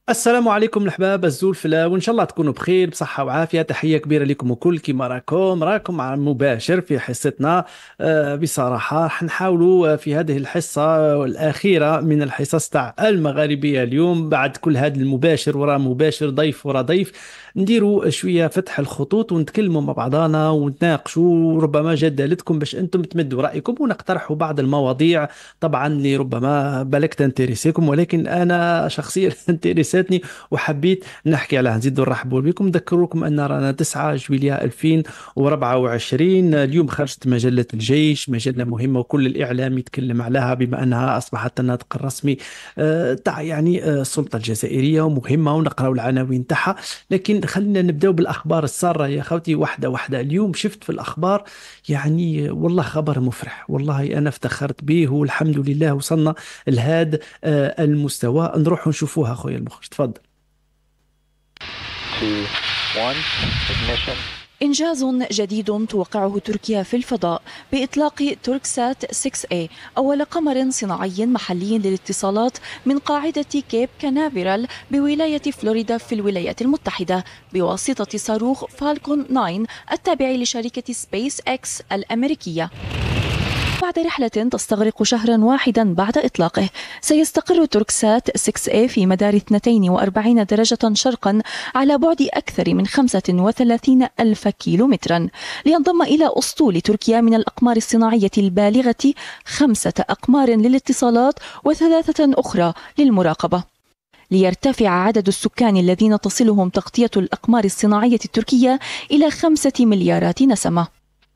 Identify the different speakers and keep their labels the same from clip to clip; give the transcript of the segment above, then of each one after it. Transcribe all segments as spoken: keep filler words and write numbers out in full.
Speaker 1: السلام عليكم الحباب الزولفلة، وإن شاء الله تكونوا بخير بصحة وعافية. تحية كبيرة لكم وكل كيما راكم راكم مع مباشر في حصتنا. آه، بصراحة راح نحاولوا آه، في هذه الحصة الأخيرة من الحصص تاع المغاربية اليوم، بعد كل هذا المباشر وراء مباشر ضيف وراء ضيف، نديروا شوية فتح الخطوط ونتكلموا مع بعضنا ونتناقشوا، ربما جدالتكم باش أنتم تمدوا رأيكم ونقترحوا بعض المواضيع طبعا اللي ربما بالك تنترسيكم، ولكن أنا شخصيا انترساتني وحبيت نحكي عليها. نزيد نرحبوا بكم، نذكركم أن رانا تسعة جويلية ألفين وأربعة وعشرين. اليوم خرجت مجلة الجيش، مجلة مهمة وكل الإعلام يتكلم عليها بما أنها أصبحت الناطق الرسمي آه، تاع يعني آه، السلطة الجزائرية، ومهمة ونقرأ العناوين تاعها. لكن خلينا نبداو بالأخبار السارة يا خوتي، واحدة واحدة. اليوم شفت في الأخبار يعني والله خبر مفرح، والله أنا افتخرت به، والحمد لله وصلنا لهذا آه، المستوى. نروح نشوفوها خويا المخرج، تفضل.
Speaker 2: two, one, ignition.
Speaker 3: إنجاز جديد توقعه تركيا في الفضاء بإطلاق توركسات ستة إيه، أول قمر صناعي محلي للاتصالات من قاعدة كيب كانافيرال بولاية فلوريدا في الولايات المتحدة بواسطة صاروخ فالكون تسعة التابع لشركة سبيس إكس الأمريكية. بعد رحلة تستغرق شهرا واحدا بعد إطلاقه، سيستقر توركسات ستة إيه في مدار اثنتين وأربعين درجة شرقا على بعد أكثر من خمسة وثلاثين ألف كيلومترا، لينضم إلى أسطول تركيا من الأقمار الصناعية البالغة خمسة أقمار للاتصالات وثلاثة أخرى للمراقبة، ليرتفع عدد السكان الذين تصلهم تغطية الأقمار الصناعية التركية إلى خمسة مليارات نسمة.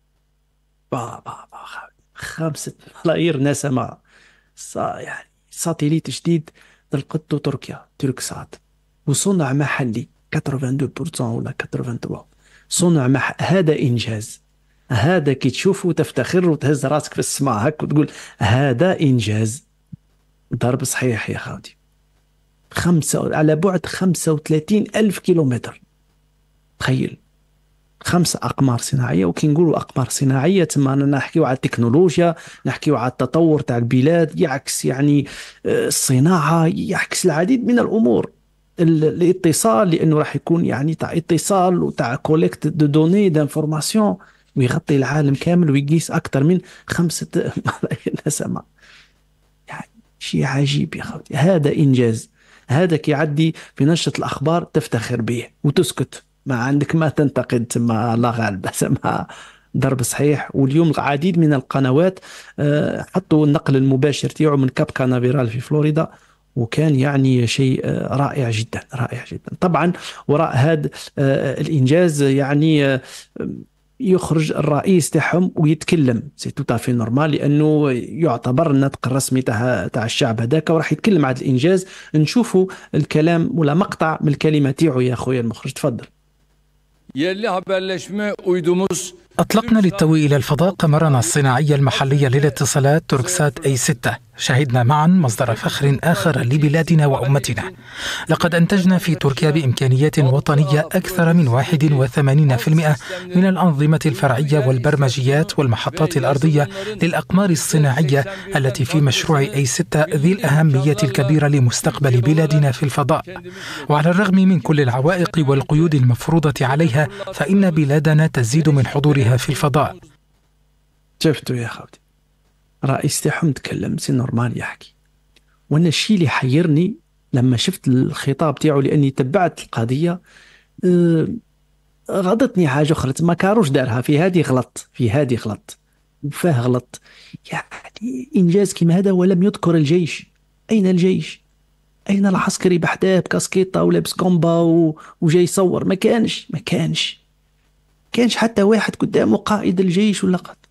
Speaker 1: با با با خمسة ملايير نسمة. صا يعني ساتيليت جديد تلقته تركيا، تركسات، وصنع محلي ثمانية وثمانين بالمئة ولا ثمانية وثمانين. صنع مح... هذا إنجاز. هذا كي تشوفه وتفتخر وتهز راسك في السماء هك وتقول هذا إنجاز. ضرب صحيح يا خاوتي. خمسة على بعد خمسة وثلاثين ألف كيلومتر. تخيل، خمسة أقمار صناعية. وكي نقولوا أقمار صناعية تما نحكيو على التكنولوجيا، نحكيو على التطور تاع البلاد، يعكس يعني آه، الصناعة، يعكس العديد من الأمور. ال- الاتصال، لأنه راح يكون يعني تاع اتصال وتاع كوليكت دو دوني دانفورماسيون، ويغطي العالم كامل ويقيس أكثر من خمسة ملايين نسمة. يعني شيء عجيب يا خوتي، هذا إنجاز. هذا كيعدي في نشرة الأخبار تفتخر به وتسكت، ما عندك ما تنتقد، تما الله غالب تما ضرب صحيح. واليوم العديد من القنوات آه، حطوا النقل المباشر تيعو من كاب كانافيرال في فلوريدا، وكان يعني شيء آه، رائع جدا، رائع جدا. طبعا وراء هذا آه، الإنجاز يعني آه، يخرج الرئيس تاعهم ويتكلم، سي تو في نورمال، لانه يعتبر النطق الرسمي تاع تاع الشعب هذاك، وراح يتكلم على الانجاز. نشوفوا الكلام ولا مقطع من الكلمه تاعو يا خويا المخرج، تفضل.
Speaker 4: Yerli haberleşme uydumuz
Speaker 5: أطلقنا للتو إلى الفضاء قمرنا الصناعي المحلي للاتصالات توركسات أي ستة. شهدنا معا مصدر فخر آخر لبلادنا وأمتنا. لقد أنتجنا في تركيا بإمكانيات وطنية أكثر من واحد وثمانين بالمئة من الأنظمة الفرعية والبرمجيات والمحطات الأرضية للأقمار الصناعية التي في مشروع أي ستة ذي الأهمية الكبيرة لمستقبل بلادنا في الفضاء. وعلى الرغم من كل العوائق والقيود المفروضة عليها، فإن بلادنا تزيد من حضورها في الفضاء.
Speaker 1: شفتوا يا خوتي، رئيس تاعهم تكلم سي نورمال يحكي. وانا الشيء اللي حيرني لما شفت الخطاب تاعو، لاني تبعت القضيه، أه غضتني حاجه اخرى. ما كاروش دارها في هذه غلط، في هذه غلط وفاه غلط. يعني انجاز كما هذا ولم يذكر الجيش. اين الجيش؟ اين العسكري بحداه بكاسكيطه ولابس كومبا و... وجاي يصور؟ ما كانش ما كانش كانش حتى واحد قدامه قائد الجيش ولا قائد.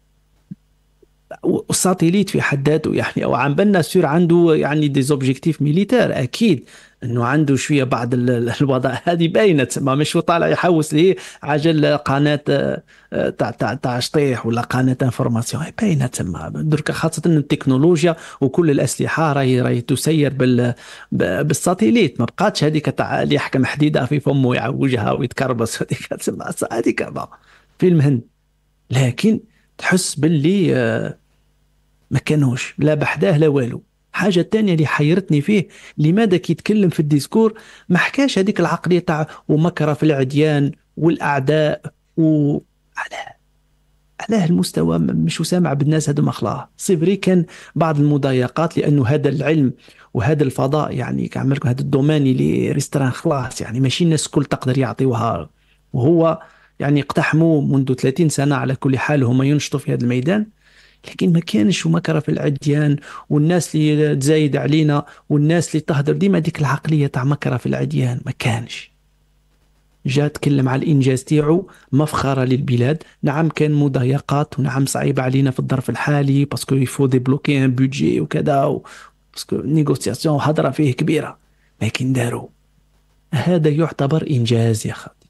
Speaker 1: والساتيليت في حد ذاته يعني، او عم بالنا سور عنده يعني دي زوبجيكتيف ميليتير، اكيد انه عنده شويه بعض ال- الوضع هذه باينه، ما مش طالع يحوس ليه عجل قناه آه، آه، تاع تاع تاع شطيح ولا قناه انفورماسيون، باينه تما درك، خاصه ان التكنولوجيا وكل الاسلحه راهي راهي تسير بال ب- بالساتيليت. ما بقاتش هذيك تاع اللي يحكم حديده في فمه يعوجها ويتكربس، هذيك تسمى هذيك فيلم هند. لكن تحس باللي آه، ما كانوش لا بحداه لا والو. حاجة تانية اللي حيرتني فيه، لماذا كي يتكلم في الديسكور ما حكاش هذيك العقلية تاع ومكر في العديان والأعداء و على علاه المستوى مش سامع بالناس هذو مخلاه صبري. كان بعض المضايقات لأنه هذا العلم وهذا الفضاء يعني كعمل لكم هذا الدومين اللي ريستران خلاص، يعني ماشي الناس الكل تقدر يعطيوها، وهو يعني اقتحموا منذ ثلاثين سنة على كل حال هما ينشطوا في هذا الميدان. لكن ما كانش ومكر في العديان والناس اللي تزايد علينا والناس اللي تهدر ديما ديك العقلية تاع مكر في العديان ما كانش. جاء تكلم على الإنجاز تاعو مفخرة للبلاد. نعم كان مضايقات ونعم صعيب علينا في الظرف الحالي باسكو يفو ديبلوكي ان بودجي وكذا و... باسكو نيغوسياسيون وحضرة فيه كبيرة، لكن داروا. هذا يعتبر إنجاز يا خالد،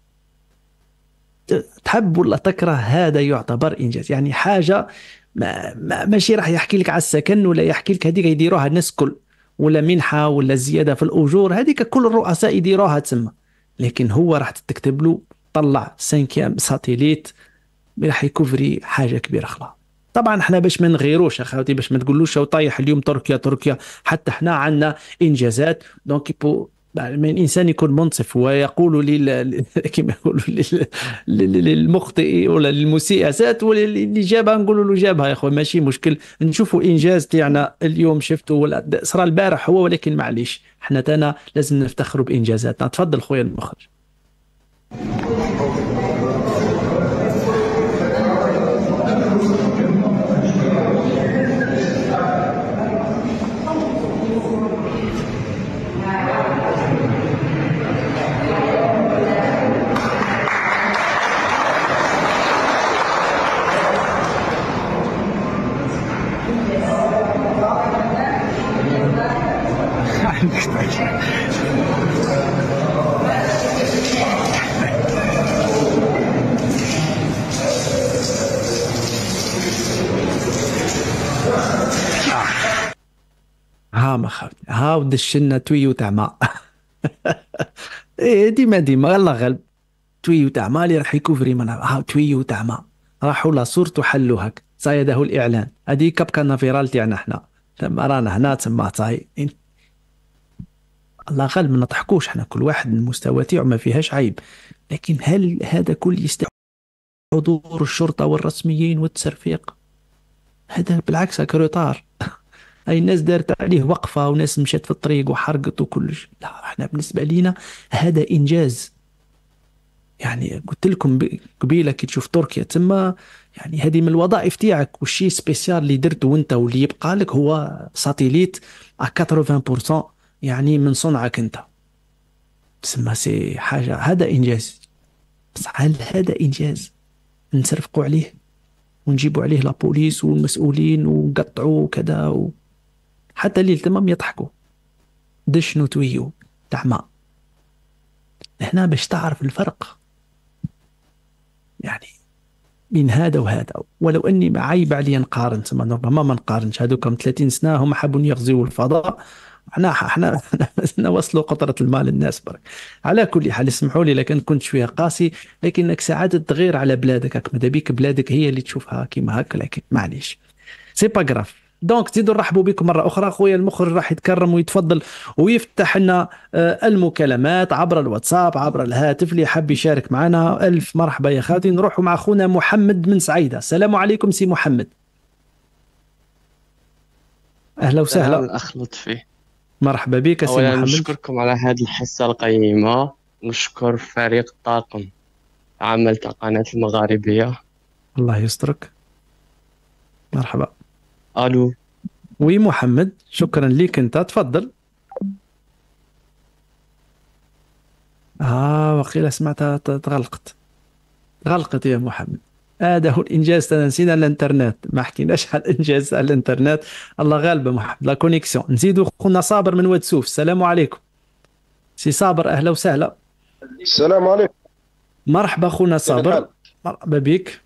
Speaker 1: تحب ولا تكره هذا يعتبر إنجاز. يعني حاجة ما ما ماشي راح يحكي لك على السكن ولا يحكي لك هذيك يديروها الناس كل، ولا منحة ولا زيادة في الأجور، هذيك كل الرؤساء يديروها تسمى. لكن هو راح تكتب له طلع سانكيام ساتيليت راح يكفري حاجة كبيرة خلاص. طبعا احنا باش ما نغيروش اخوتي، باش ما تقولوش شو طايح اليوم تركيا تركيا، حتى احنا عندنا انجازات. دونك يبو من الانسان يكون منصف ويقول لل كما يقولوا للمخطئ ولا للمسيء اسات، واللي جابها نقولوا له جابها يا اخوي ماشي مشكل. نشوفوا انجاز تاعنا اليوم شفتوا ولا صرا البارح هو، ولكن معليش احنا تانا لازم نفتخروا بانجازاتنا. تفضل خويا المخرج. ها ما خافت ها ودشنا تويو تاع ماء ايه ديما ديما الله غالب تويو تاع ماء اللي راح يكوفري منها. ها تويو تاع ماء راحوا لا صورته حلوا هك صاي هو الاعلان. هذه كابكا نافيرال تاعنا احنا لما رانا هنا تما صاي الله غالب ما نضحكوش احنا كل واحد من المستوى تاعو ما فيهاش عيب. لكن هل هذا كل يستحق حضور الشرطة والرسميين والتسرفيق؟ هذا بالعكس كروطار اي الناس دارت عليه وقفه وناس مشات في الطريق وحرقت وكلش. لا احنا بالنسبه لينا هذا انجاز. يعني قلت لكم قبيله كي تشوف تركيا تما يعني هذه من الوظائف تاعك، والشيء سبيسيال اللي درته وانت واللي يبقى لك هو ساتيليت على ثمانين بالمئة يعني من صنعك انت. تسمى سي حاجه هذا انجاز. بس هل هذا انجاز نسرفقوا عليه ونجيبوا عليه لا بوليس والمسؤولين ونقطعوا وكذا و... حتى اللي تمام يضحكوا دشنو تويو تعمى. هنا باش تعرف الفرق يعني بين هذا وهذا. ولو اني معيب علي نقارن، ثم ربما ما نقارنش. هذوكم ثلاثين سنه هم حبوا يغزوا الفضاء، احنا احنا نوصلوا قطره المال للناس برك. على كل حال اسمحوا لي لكن كنت شويه قاسي، لكنك ساعات تغير على بلادك، ماذا بيك بلادك هي اللي تشوفها كيما هكا. لكن معليش سي با غراف. دونك تزيدوا نرحبوا بكم مرة أخرى. خويا المخرج راح يتكرم ويتفضل ويفتح لنا المكالمات عبر الواتساب عبر الهاتف اللي حاب يشارك معنا. ألف مرحبا يا خالتي. نروح مع أخونا محمد من سعيدة. السلام عليكم سي محمد. أهلا وسهلا.
Speaker 6: الأخ لطفي
Speaker 1: مرحبا بك سي محمد.
Speaker 6: نشكركم على هذه الحصة القيمة. نشكر فريق الطاقم عمل قناة المغاربية.
Speaker 1: الله يسترك. مرحبا.
Speaker 6: الو
Speaker 1: وي محمد شكرا لك انت تفضل. اه وقيل سمعتها تغلقت غلقت يا محمد. هذا هو الانجاز. نسينا الانترنت، ما حكيناش على الانجاز على الانترنت. الله غالب محمد. لا كونيكسيون. نزيدوا خونا صابر من واتسوف. السلام عليكم سي صابر. اهلا وسهلا.
Speaker 7: السلام عليكم.
Speaker 1: مرحبا خونا صابر. مرحبا بك.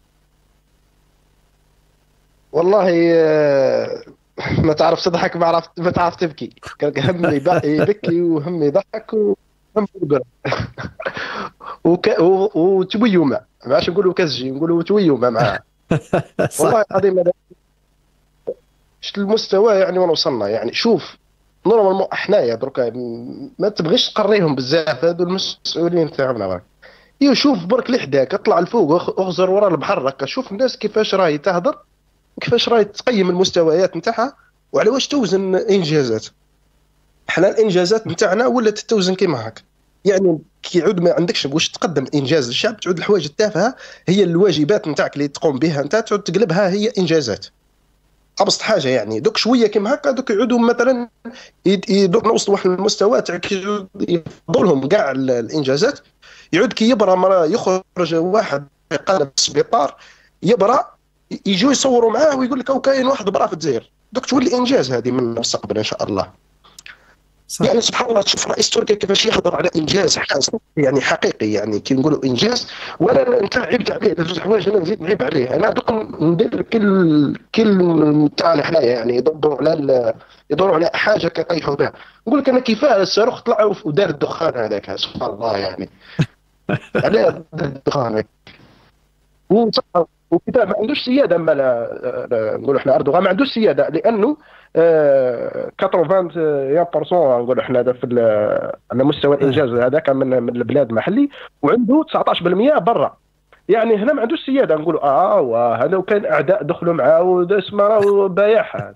Speaker 1: والله
Speaker 7: ما تعرف تضحك ما عرفت ما تعرف تبكي. هم يبكي وهم يضحك وهم يقول وك... وتويو ما ماش نقولوا كزجي نقولوا تويو ما معاه. والله العظيم شفت المستوى يعني وين وصلنا. يعني شوف نورمالمون حنايا دركا ما تبغيش تقريهم بزاف هادو المسؤولين تاعنا. يو شوف برك لحداك اطلع لفوق اغزر ورا البحر هكا، شوف الناس كيفاش راهي تهضر وكيفاش راهي تقيم المستويات نتاعها وعلى واش توزن انجازات. حنا الانجازات نتاعنا ولات توزن كيما هكا، يعني كي يعود ما عندكش واش تقدم انجاز للشعب، تعود الحوايج التافهه هي الواجبات نتاعك اللي تقوم بها انت تعود تقلبها هي انجازات. ابسط حاجه يعني دوك شويه كيما هكا دوك يعودوا مثلا يدوك نوصلوا واحد المستوى تاع يفضوا لهم كاع الانجازات. يعود كي يبرى مرة يخرج واحد يقلب السبيطار يبرى يجوا يصوروا معاه ويقول لك او كاين واحد برا في الجزائر، دوك تولي انجاز هذه من المستقبل ان شاء الله. صح. يعني سبحان الله تشوف رئيس تركيا كيفاش يهضر على انجاز يعني حقيقي، يعني كي نقولوا انجاز ولا انت عيبت عليه زوج حوايج انا نزيد نعيب عليه. انا دوك ندير كل كل تاعنا حنايا يعني يدوروا على يدوروا على حاجه كيطيحوا بها. نقول لك انا كيفاه الصاروخ طلع ودار الدخان هذاك سبحان الله يعني علاه الدخان وكتاب ما عندوش سياده. ما نقولوا احنا اردوغان ما عندوش سياده لانه ثمانين بالمئة نقول احنا هذا في على مستوى الانجاز هذاك من من البلاد المحلي، وعنده تسعطاش بالمئة برا. يعني هنا ما عندوش سياده نقولوا اه وهذا وكان اعداء دخلوا معاه ودا اسمه راه بايع هذا.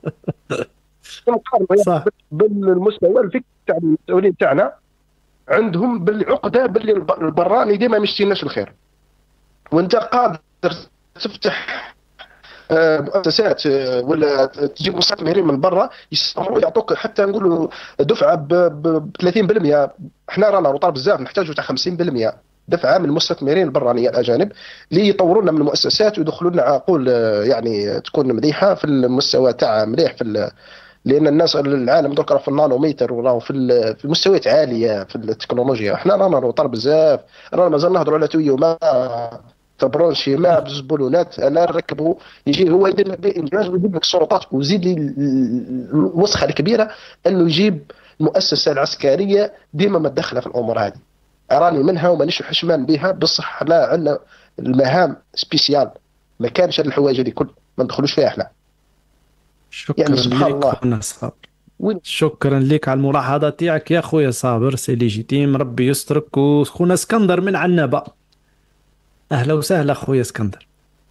Speaker 7: صح. بالمستوى الفكري تاع المسؤولين تاعنا عندهم بالعقده باللي البراني ديما ما يشتيناش الخير، وانت قادر تفتح مؤسسات ولا تجيب مستثمرين من برا يستثمروا يعطوك حتى نقولوا دفعه ب ثلاثين بالمئة. احنا رانا روطار بزاف نحتاجوا تاع خمسين بالمئة دفعه من المستثمرين البرانيه الاجانب اللي يطوروا لنا من المؤسسات ويدخلوا لنا عقول يعني تكون مليحه في المستوى تاع مليح في، لان الناس العالم درك راه في النانومتر وراهو في في مستويات عاليه في التكنولوجيا. احنا رانا روطار بزاف، رانا مازال نهضروا على تويو ما تبرونشي ما بالزبولونات. انا نركبوا يجي هو يدير لك انجاز ويجيب لك السلطات ويزيد لي الوسخه الكبيره انه يجيب المؤسسه العسكريه ديما متدخله في الامور هذه. راني منها ومانيش حشمان بها بصح لا عندنا المهام سبيسيال ما كانش هاد الحوايج هذه كل ما ندخلوش فيها احنا.
Speaker 1: شكرا يعني سبحان الله. شكرا لك على الملاحظه تاعك يا خويا صابر، سي ليجيتيم ربي يسترك. وخونا اسكندر من عنابه، اهلا وسهلا خويا اسكندر.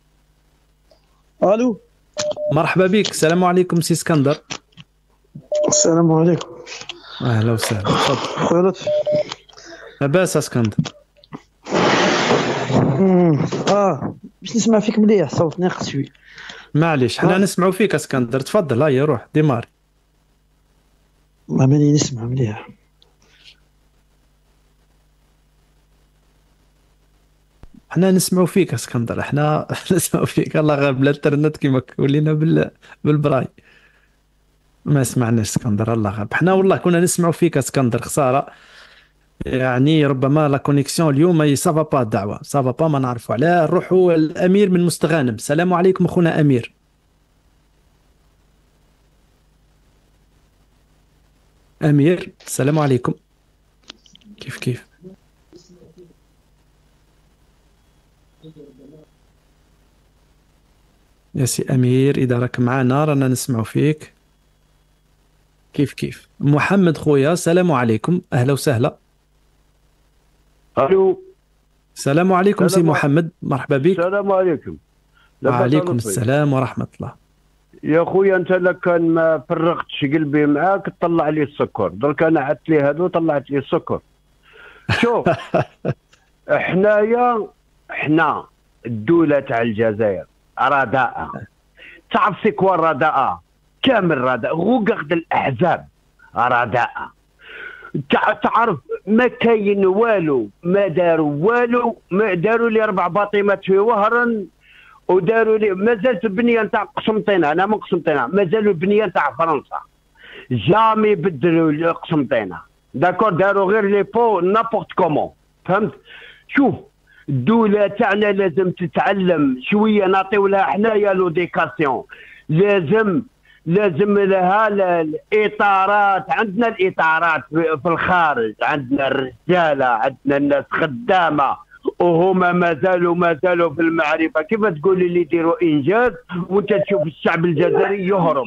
Speaker 8: الو
Speaker 1: مرحبا بك. السلام عليكم سي اسكندر.
Speaker 8: السلام عليكم.
Speaker 1: اهلا وسهلا تفضل.
Speaker 8: خويا لطفي
Speaker 1: لاباس اسكندر؟
Speaker 8: اه باش نسمع فيك مليح صوت ناقص شوي.
Speaker 1: معليش حنا آه. نسمعوا فيك اسكندر تفضل. هيا روح ديماري.
Speaker 8: ما ماني نسمع مليح.
Speaker 1: احنا نسمعوا فيك اسكندر، احنا نسمعوا فيك. الله غير بالانترنت كيما ولينا بال بالبراي ما سمعناش اسكندر. الله غير احنا والله كنا نسمعوا فيك اسكندر. خساره يعني ربما لا كونيكسيون اليوم اي سافا با الدعوه سافا با ما نعرفوا علاه. نروحوا الامير من مستغانم. السلام عليكم اخونا امير. امير السلام عليكم. كيف كيف يا سي امير؟ اذا راك معنا رانا نسمعوا فيك. كيف كيف محمد خويا السلام عليكم. اهلا وسهلا.
Speaker 9: الو
Speaker 1: السلام عليكم سي محمد مرحبا بك.
Speaker 9: السلام عليكم.
Speaker 1: وعليكم السلام ورحمه الله.
Speaker 9: يا خويا انت لك كان ما فرغتش قلبي معاك تطلع لي السكر، درك انا عدت لي هذو طلعت لي السكر. شوف حنايا حنا الدوله تاع الجزائر رداءة. تعرف سيكوا الرداءة؟ كامل رداءة غوغرد الاحزاب رداءة. تعرف ما كاين والو، ما داروا والو، ما داروا لي اربع باطيمات في وهران وداروا لي مازالت البنيه نتاع قسنطينه. انا من قسنطينه مازالوا البنيه نتاع فرنسا جامي بدلوا قسنطينه داكور. داروا غير لي بو نابورت كومون فهمت. شوف الدوله تاعنا لازم تتعلم شويه نعطيو لها حنايا لوديكاسيون. لازم لازم لها الاطارات. عندنا الاطارات في الخارج، عندنا الرجاله، عندنا الناس خدامه وهما ما زالوا ما زالوا في المعرفه. كيف تقول لي يديروا انجاز وانت تشوف الشعب الجزائري يهرب؟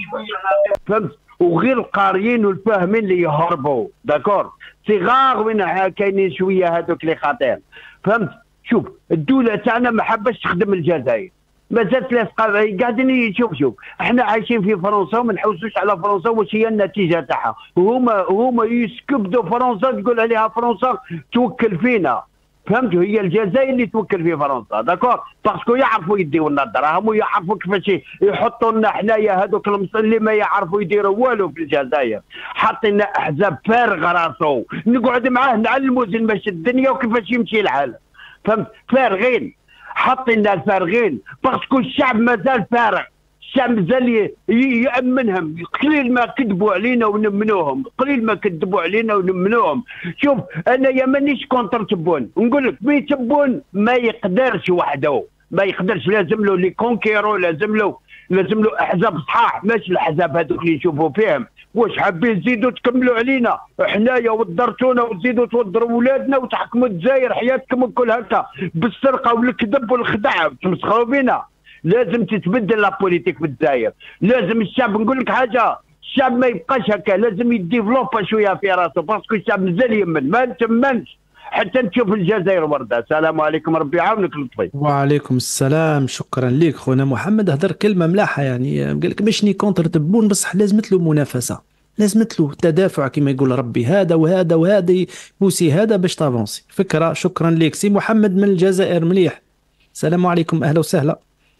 Speaker 9: فهمت؟ وغير القاريين والفاهمين اللي يهربوا داكور صغار وين كاينين شويه هذوك اللي خطير. فهمت؟ شوف الدوله تاعنا ما حبش تخدم الجزائر، ما زالت لاصقه قاعدين يشوف. شوف احنا عايشين في فرنسا وما نحوسوش على فرنسا واش هي النتيجه تاعها. هما هما يسكبدوا فرنسا تقول عليها فرنسا توكل فينا. فهمتوا؟ هي الجزائر اللي توكل في فرنسا داكور باسكو يعرفوا يديو لنا الدراهم ويعرفوا كيفاش يحطوا لنا حنايا هذوك اللي ما يعرفوا يديروا والو في الجزائر. حاطين لنا احزاب فارغ راسو نقعد معاه نعلموا زين ماشي الدنيا وكيفاش يمشي العالم. فهمت؟ فارغين حاطين لنا الفارغين باسكو الشعب مازال فارغ. الشعب مازال يأمنهم. قليل ما كذبوا علينا ونمنوهم، قليل ما كذبوا علينا ونمنوهم. شوف انا يا مانيش كونتر تبون، نقول لك في تبون ما يقدرش وحده، ما يقدرش، لازم له لي كونكيرو، لازم له لازم له احزاب صحاح ماشي الاحزاب هذوك اللي نشوفوا فيهم. واش حابين تزيدوا تكملوا علينا حنايا وضرتونا وتزيدوا توضروا ولادنا وتحكموا الجزائر حياتكم الكل هكا بالسرقه والكذب والخدع تمسخروا بينا. لازم تتبدل لا بوليتيك في الجزائر. لازم الشعب، نقول لك حاجه، الشعب ما يبقاش هكا، لازم يديفلوبا شويه في راسه باسكو الشعب مازال يمن، ما نتمنش حتى نشوف الجزائر ورده. السلام عليكم ربي يعاونك لطفي.
Speaker 1: وعليكم السلام، شكرا لك خونا محمد. هضر كلمه ملاحه يعني، قال لك ماشي كونتر تبون بصح لازمت له منافسه، لازمت له تدافع كما يقول ربي، هذا وهذا وهذا يبوسي هذا باش تافونسي. فكره، شكرا لك سي محمد من الجزائر. مليح. السلام عليكم، اهلا وسهلا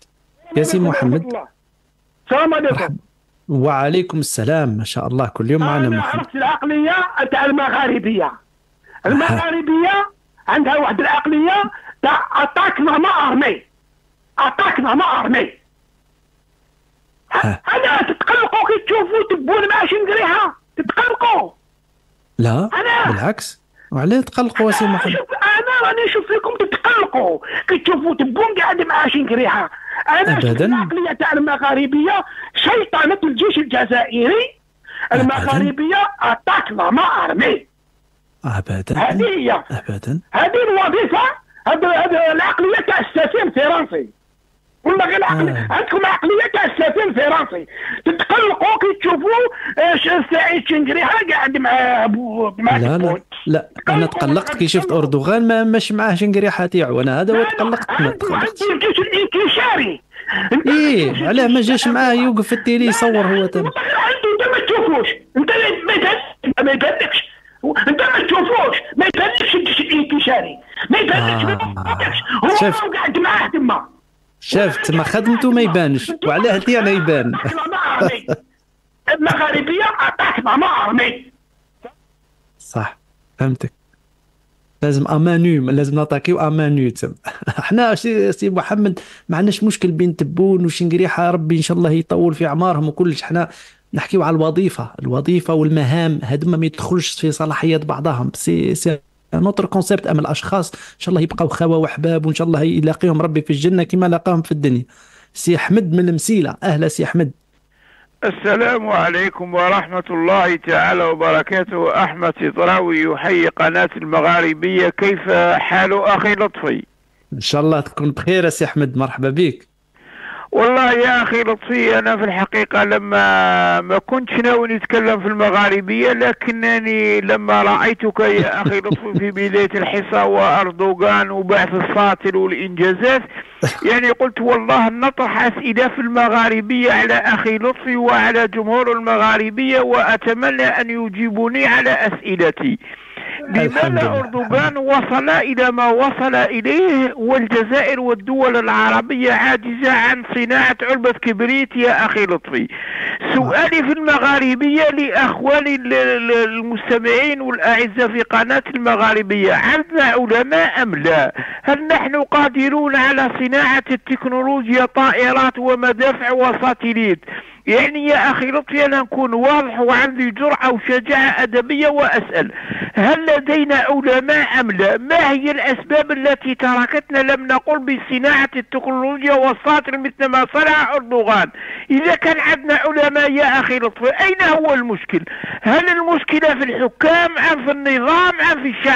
Speaker 1: يا سي محمد.
Speaker 10: السلام عليكم.
Speaker 1: وعليكم السلام، ما شاء الله كل يوم معنا
Speaker 10: محمد.
Speaker 1: محمد.
Speaker 10: عرفت العقليه تاع المغاربيه. المغاربيه عندها واحد العقليه تاع اتاكنا ما ارمي، اتاكنا ما ارمي. انا تتقلقوا كي تشوفوا تبون ماشي نقريها، تتقلقوا.
Speaker 1: لا بالعكس، وعلاه تقلقوا سي محمد؟
Speaker 10: انا راني نشوف لكم تتقلقوا كي تشوفوا تبون قاعد معاش نقريها. انا
Speaker 1: ابدا.
Speaker 10: العقليه تاع المغاربيه شيطنه الجيش الجزائري. المغاربيه اتاكنا ما ارمي.
Speaker 1: ابدا.
Speaker 10: هذه هي
Speaker 1: ابدا
Speaker 10: هذه الوظيفه. هذه العقليه تاع السفير الفرنسي. ولا غير العقليه آه. عندكم عقليه تاع السفير الفرنسي. تتقلقوا كي تشوفوا سعيد شنقريها قاعد مع مع
Speaker 1: لا لا لا انا تقلقت كي شفت اردوغان ما مش معاه شنقريحه تاعو، انا هذا هو تقلقت. ما تقلقتش.
Speaker 10: عنده الجيش الانكشاري.
Speaker 1: ايه علاه ما جاش معاه يوقف في التيلي يصور هو تم.
Speaker 10: عنده انت ما تشوفوش، انت ما يبانش ما يبانلكش، انت ما تشوفوش ما يبانلكش الجيش الانكشاري، ما يبانلكش.
Speaker 1: آه.
Speaker 10: هو
Speaker 1: شاف
Speaker 10: قاعد معاه تما،
Speaker 1: شافت ما خدمته ما يبانش، وعلاه تاعنا يبان.
Speaker 10: المغاربيه اتاكنا ما ارمي.
Speaker 1: صح فهمتك. لازم امانو، لازم نطاكيو امانو تم. احنا سي محمد ما عندناش مشكل بين تبون وشنقريحه، ربي ان شاء الله يطول في اعمارهم وكلش. احنا نحكيو على الوظيفه، الوظيفه والمهام هذوما ما يدخلوش في صلاحيات بعضهم. سي سي نوتر كونسيبت. اما الاشخاص ان شاء الله يبقاو خوا واحباب وان شاء الله يلاقيهم ربي في الجنه كما لاقاهم في الدنيا. سي احمد من المسيله، اهلا سي احمد.
Speaker 11: السلام عليكم ورحمة الله تعالى وبركاته. أحمد سطراوي يحيي قناة المغاربية. كيف حال أخي لطفي؟
Speaker 1: إن شاء الله تكون بخير سي أحمد، مرحبا بك.
Speaker 11: والله يا أخي لطفي أنا في الحقيقة لما ما كنتش ناوي نتكلم في المغاربية، لكنني لما رأيتك يا أخي لطفي في بداية الحصة وأردوغان وبعث الساطل والإنجازات، يعني قلت والله نطرح أسئلة في المغاربية على أخي لطفي وعلى جمهور المغاربية، وأتمنى أن يجيبوني على أسئلتي. لماذا أردوغان وصل إلى ما وصل إليه والجزائر والدول العربية عاجزة عن صناعة علبة كبريت يا أخي لطفي؟ سؤالي في المغاربية لأخواني المستمعين والأعزاء في قناة المغاربية، عندنا علماء أم لا؟ هل نحن قادرون على صناعة التكنولوجيا طائرات ومدافع وساتليت؟ يعني يا أخي لطفي أنا نكون واضح وعندي جرأة وشجاعة أدبية وأسأل، هل لدينا علماء أم لا؟ ما هي الأسباب التي تركتنا لم نقل بصناعة التكنولوجيا والساطل مثل ما صنع أردوغان؟ إذا كان عندنا علماء يا أخي لطفي أين هو المشكل؟ هل المشكلة في الحكام أم في النظام أم في الشعب؟ يعني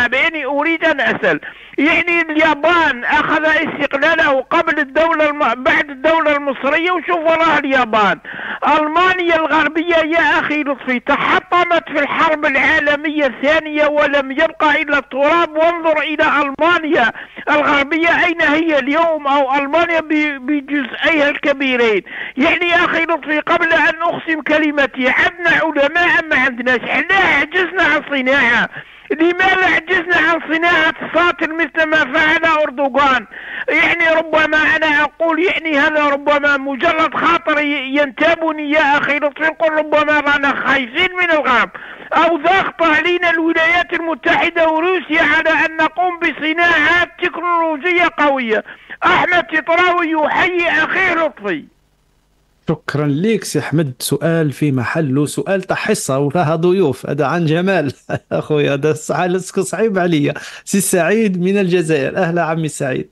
Speaker 11: يعني أريد أن أسأل، يعني اليابان أخذ استقلاله قبل الدولة الم... بعد الدولة المصرية، وشوف وراها اليابان. ألمانيا الغربية يا أخي لطفي تحطمت في الحرب العالمية الثانية ولم يبقى إلا التراب، وانظر إلى ألمانيا الغربية أين هي اليوم، أو ألمانيا بجزئيها الكبيرين. يعني يا أخي لطفي قبل أن أقسم كلمتي، عندنا علماء ما عندناش، احنا عجزنا عن صناعة. لماذا عجزنا عن صناعة الساطل مثل ما فعل أردوغان؟ يعني ربما أنا أقول يعني هذا ربما مجرد خاطر ينتابني يا أخي لطفي، يقول ربما رانا خايفين من الغرب، أو ضغط علينا الولايات المتحدة وروسيا على أن نقوم بصناعات تكنولوجية قوية. أحمد تطراوي يحيي أخيه لطفي.
Speaker 1: شكرا ليك سي احمد، سؤال في محله، سؤال تاع حصه وفيها ضيوف، هذا عن جمال اخويا، هذا صعيب عليا. سي سعيد من الجزائر، اهلا عمي سعيد.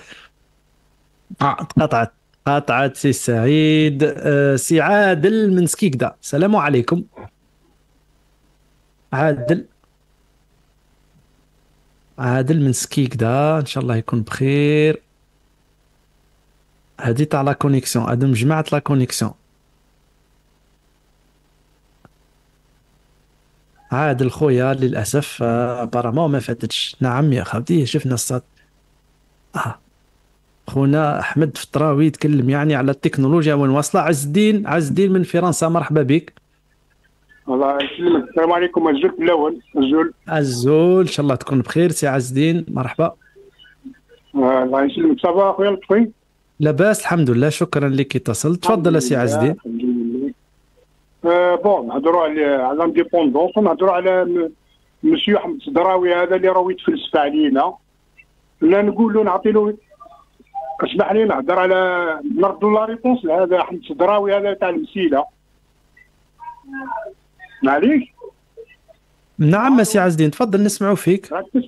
Speaker 1: اه قطعت قطعت سي سعيد. آه سي عادل من سكيكدا، السلام عليكم. عادل عادل من سكيكدا، ان شاء الله يكون بخير. هادي تاع لا كونيكسيون، هادو مجمعت لا كونيكسيون. عادل خويا للاسف ابارامون ما فاتتش. نعم يا خالتي شفنا الصوت. اه خونا احمد فطراوي يتكلم يعني على التكنولوجيا وين واصله. عز الدين عز الدين من فرنسا، مرحبا بك.
Speaker 12: الله يسلمك، السلام عليكم. الزول الاول الزول
Speaker 1: الزول ان شاء الله تكون بخير. سي عز الدين مرحبا.
Speaker 12: آه الله يسلمك. صباح اخويا لطفي.
Speaker 1: لاباس الحمد لله، شكرا لك اتصلت. تفضل سي عز الدين.
Speaker 12: الحمد لله. آه بون نهضروا على على لانديبوندونس، نهضروا على مسيو احمد الصدراوي هذا اللي راهو يتفلسف علينا. لا نقول له نعطي له، اسمح لي نهضر على نردوا لا ريبونس لهذا احمد الصدراوي هذا تاع المسيله. معليش.
Speaker 1: نعم سي عز الدين تفضل نسمعوا فيك.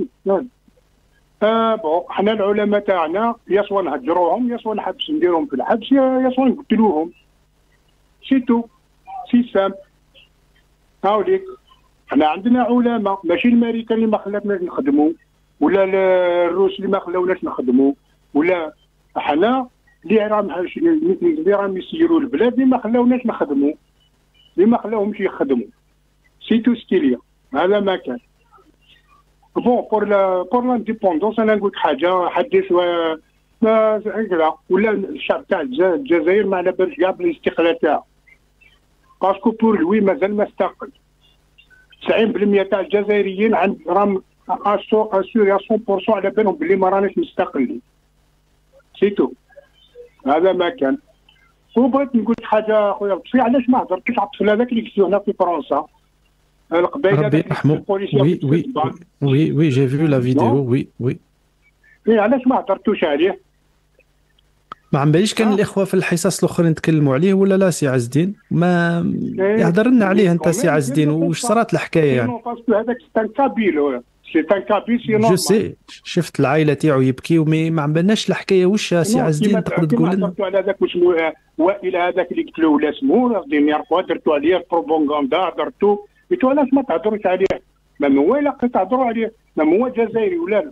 Speaker 12: آه بون حنا العلماء تاعنا يا سوا نهجروهم يا سوا نحبس نديرهم في الحبس يا سوا نقتلوهم. سيتو سي سام. هاوليك حنا عندنا علماء، ماشي الامريكان اللي ما خلاتناش نخدموا، ولا الروس اللي ما خلاوناش نخدموا، ولا حنا اللي راهم اللي راهم يسيروا البلاد اللي ما خلاوناش نخدموا، اللي ما خلاوهمش يخدموا. سيتو ستيليا هذا ما كان. بون بور لا بور لانديبوندونس انا نقول حاجه حدث و هكذا، ولا الشعب تاع الجزائر ما على بالش كاع بالاستقلال تاعو، باسكو بور لوي مازال ما استقل. تسعين بالمية تاع الجزائريين عند راهم اسيوري مية بالمية على بالهم بلي ما راناش مستقلين. سيتو هذا ما كان. وبغيت نقول حاجه اخويا لطفي، علاش ما هضرتش على الطفل هذاك اللي قتلوه هنا في فرنسا القبائل؟
Speaker 1: ربي يرحمه. وي وي وي وي جي فيو لا فيديو. وي وي
Speaker 12: ايه علاش ما هضرتوش عليه؟
Speaker 1: ما عم باليش كان آه. الاخوه في الحصص الاخرين تكلموا عليه ولا لا سي عز الدين؟ ما يهضر لنا عليه انت سي عز الدين، واش صارت الحكايه يعني؟
Speaker 12: هذاك سي كابيل سي كابيل سي نورمال.
Speaker 1: جو سي شفت العائله تاعو يبكيو، مي ما عم بالناش الحكايه واش سي عز الدين تقدر تقول لنا؟
Speaker 12: كيما على هذاك واسمو وائل هذاك اللي قتلوه ولا اسمه غادي يعرفوا، درتوا عليه البروباغندا درتوا، قلتوا علاش ما تهضروش عليه؟ ما هو الا تهضروا عليه، ما هو جزائري ولا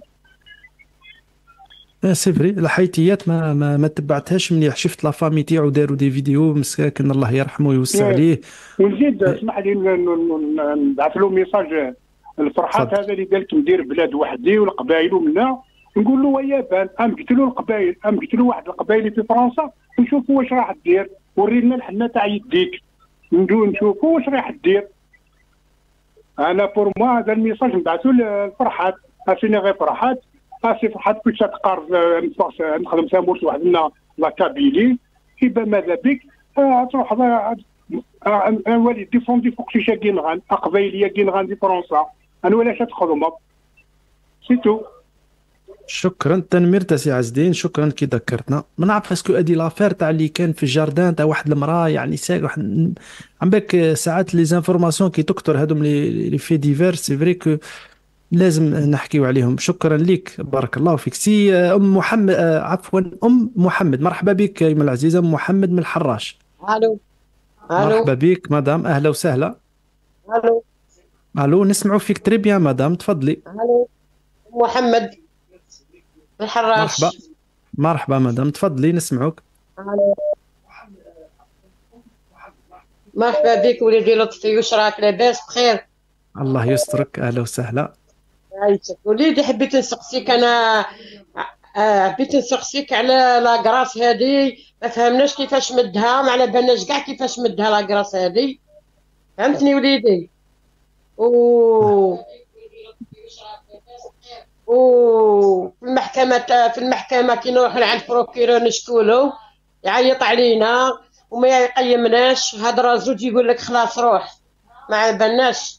Speaker 12: لا؟
Speaker 1: سي فري الحيتيات ما ما, ما تبعتهاش مليح. شفت لا فامي تاعو داروا دي فيديو مساكن الله يرحمه ويوسع عليه.
Speaker 12: ونزيد اسمح لي نبعث له ميساج الفرحات هذا اللي قال لك ندير بلاد وحدي والقبائل ومنا، نقول له ويابان ام قتلوا القبائل، ام قتلوا واحد القبائل في فرنسا، ونشوفوا واش راح دير، ورينا الحنه تاع يديك نشوفوا واش راح دير. انا بور موا هذا الميساج نبعثو للفرحات، اسيني غير فرحات، اسي فرحات كل شيء تقارب نخدم سامورس وحدنا لا كابيلي، يبقى ماذا بك تروح انا ولي ديفوندي فوق شي شا كينغان قبايليه كينغان في فرنسا، انا ولا شات خدمه سيتو.
Speaker 1: شكرا تنمير سي عز الدين، شكرا كي ذكرتنا. ما نعرف اسكو ادي لافير تاع اللي كان في الجاردان تاع واحد المراه يعني ساق واحد عم بالك ساعات لي زانفورماسيون كي تكثر هذوم لي في ديفير سي فري كو لازم نحكيو عليهم. شكرا لك بارك الله فيك. سي ام محمد عفوا ام محمد، مرحبا بك يا العزيزه ام محمد من الحراش.
Speaker 13: الو
Speaker 1: مرحبا بك مدام، اهلا وسهلا.
Speaker 13: الو
Speaker 1: الو نسمعوا فيك تري بيان مدام، تفضلي.
Speaker 13: الو محمد الحراش.
Speaker 1: مرحبا مرحبا مدام، تفضلي نسمعوك.
Speaker 13: مرحبا بك وليدي لطفي، واش راك لاباس بخير؟
Speaker 1: الله يسترك، اهلا وسهلا.
Speaker 13: عايشك وليدي، حبيت نسقسيك انا آه حبيت نسقسيك على لاكراس هذه، ما فهمناش كيفاش مدها، ما على بالناش كاع كيفاش مدها لاكراس هذه، فهمتني وليدي؟ و و في المحكمة في المحكمة كي نروح لعند البروكيرور نشكولو يعيط علينا وما يقيمناش، هضره زوج يقول لك خلاص روح، ما على بالناش.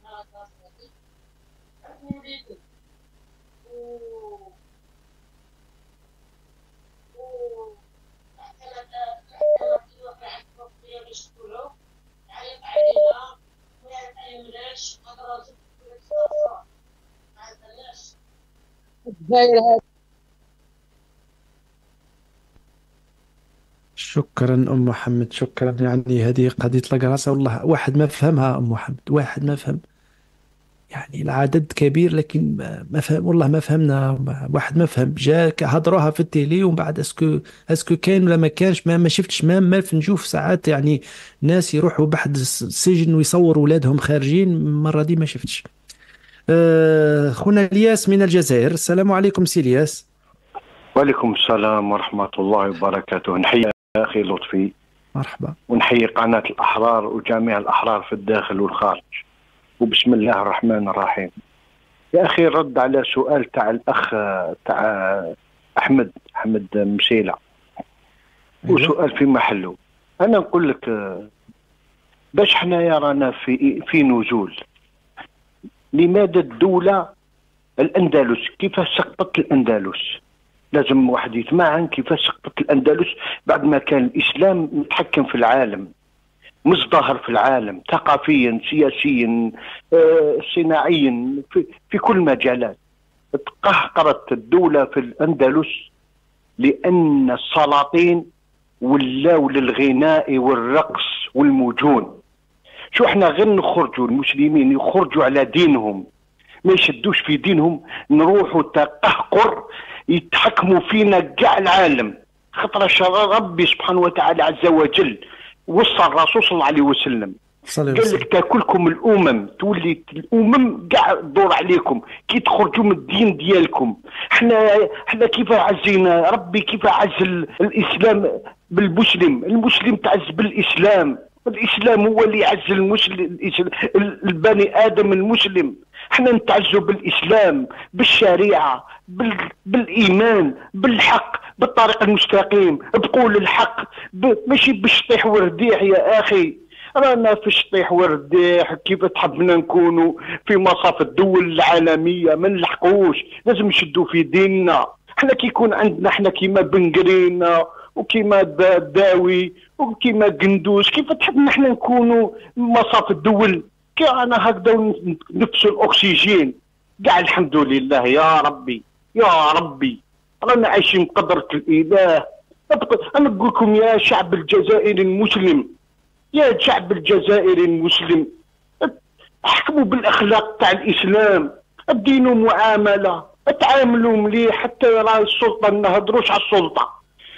Speaker 1: شكرا ام محمد، شكرا. يعني هذه قضيه لاكراس والله واحد ما فهمها ام محمد، واحد ما فهم. يعني العدد كبير لكن ما فهم، والله ما فهمنا، واحد ما فهم. جا هضروها في التيلي ومن بعد اسكو اسكو كاين ولا ما كانش، ما, ما شفتش. ما ما نشوف ساعات يعني ناس يروحوا بحد السجن ويصوروا ولادهم خارجين، المره دي ما شفتش. أه خونا الياس من الجزائر، السلام عليكم سي الياس.
Speaker 14: وعليكم السلام ورحمة الله وبركاته. نحيي أخي لطفي.
Speaker 1: مرحبا.
Speaker 14: ونحيي قناة الأحرار وجميع الأحرار في الداخل والخارج، وبسم الله الرحمن الرحيم. يا أخي رد على سؤال تاع الأخ تاع أحمد أحمد مسيلة، وسؤال في محله. أنا نقول لك باش حنايا رانا في في نزول، لماذا الدولة الأندلس كيفاش سقطت الأندلس؟ لازم واحد يتمعن كيفاش سقطت الأندلس بعد ما كان الإسلام متحكم في العالم، مزدهر في العالم ثقافيا سياسيا آه، صناعيا في, في كل مجالات. تقهقرت الدولة في الأندلس لأن السلاطين ولاو للغناء والرقص والمجون. شو احنا غير نخرجوا المسلمين يخرجوا على دينهم، ما يشدوش في دينهم، نروحوا تقهقر يتحكموا فينا كاع العالم. خاطر ربي سبحانه وتعالى عز وجل وصى الرسول صلى الله عليه وسلم قال لك تاكلكم الامم، تولي الامم كاع تدور عليكم كي تخرجوا من الدين ديالكم. احنا احنا كيف عزينا ربي، كيف عز الاسلام بالمسلم، المسلم تعز بالاسلام، الاسلام هو اللي يعز المسلم البني ادم المسلم. احنا نتعزوا بالاسلام، بالشريعه، بال... بالايمان، بالحق، بالطريق المستقيم، بقول الحق، ب... ماشي بالشطيح والرديح. يا اخي رانا في الشطيح والرديح، كيف تحبنا نكونوا في مصاف الدول العالميه ما نلحقوش، لازم نشدوا في ديننا. احنا كي يكون عندنا احنا كيما بن قرينا وكيما داوي وكيما قندوس، كيف تحبنا احنا نكونوا مصاف الدول كي انا هكذا نفسوا الاكسجين كاع. الحمد لله يا ربي يا ربي رانا عايشين بقدرة الاله. انا نقول لكم يا شعب الجزائري المسلم، يا شعب الجزائري المسلم، احكموا بالاخلاق تاع الاسلام، ادينوا معامله، اتعاملوا مليح حتى راه السلطه ما نهضروش على السلطه،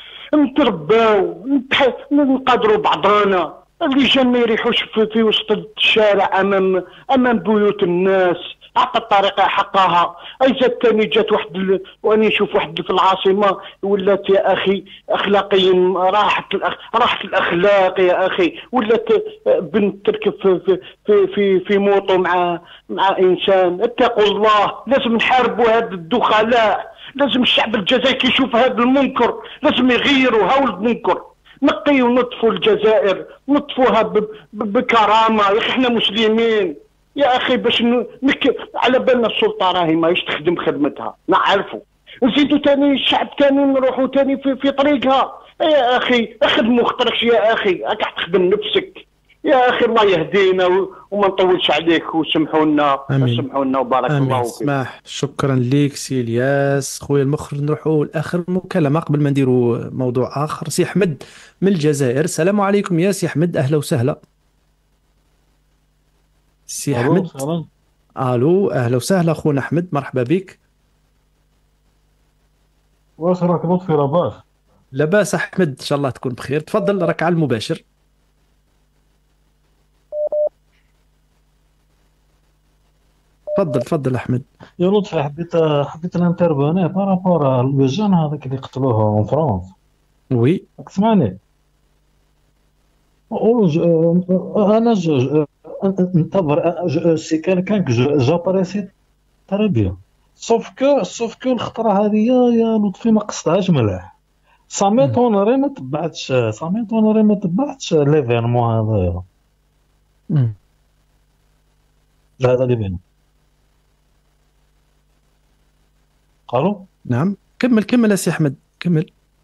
Speaker 14: نترباو نقدروا بعضانا. الرجال ما يريحوش في, في وسط الشارع امام امام بيوت الناس، اعطى الطريقه حقها. اي زاد ثاني جات واحد ال... واني نشوف واحد في العاصمه ولات يا اخي اخلاقيا راحت الأخ... راحت الاخلاق يا اخي، ولات بنت تركب في في في في, في موطو مع مع انسان. اتقوا الله، لازم نحاربوا هذا الدخلاء، لازم الشعب الجزائري يشوف هذا المنكر، لازم يغيروا هاول المنكر. نقي ونطفوا الجزائر، نطفوها بكرامه. يا اخي احنا مسلمين يا اخي، باش نك... على بالنا السلطه راهي ماهيش تخدم خدمتها، نعرفوا. نزيدوا ثاني الشعب ثاني نروحوا ثاني في, في طريقها. يا اخي اخدموا خطركش يا اخي، راك تخدم نفسك يا اخي. الله يهدينا و... وما نطولش عليك، وسمحوا لنا سمحوا لنا وبارك
Speaker 1: آمين.
Speaker 14: الله فيك.
Speaker 1: سماح، شكرا ليك سي الياس خويا المخرج. نروحوا لاخر مكالمه قبل ما نديروا موضوع اخر. سي احمد من الجزائر، السلام عليكم يا سي احمد، اهلا وسهلا. سي احمد، الو اهلا وسهلا خونا احمد، مرحبا بك.
Speaker 15: واش راك لطفي لاباس؟
Speaker 1: لاباس احمد، ان شاء الله تكون بخير. تفضل راك على المباشر. تفضل تفضل احمد.
Speaker 15: يا لطفي حبيت حبيت نانترفوني بارابور لو جون هذاك اللي قتلوه اون فرونس.
Speaker 1: وي
Speaker 15: راك تسمعني؟ أو ج- انا ج- نعتبر سي كان جابريسي تري بيان. سوف كو سوف كو الخطره هذه يا يا لطفي ما قصدهاش مليح. سا ميتونري ما تبعتش سا ميتونري ما تبعتش ليفينمون هذايا.
Speaker 1: مم.
Speaker 15: هذا اللي بينه. الو
Speaker 1: نعم كمل كمل يا سي احمد كمل.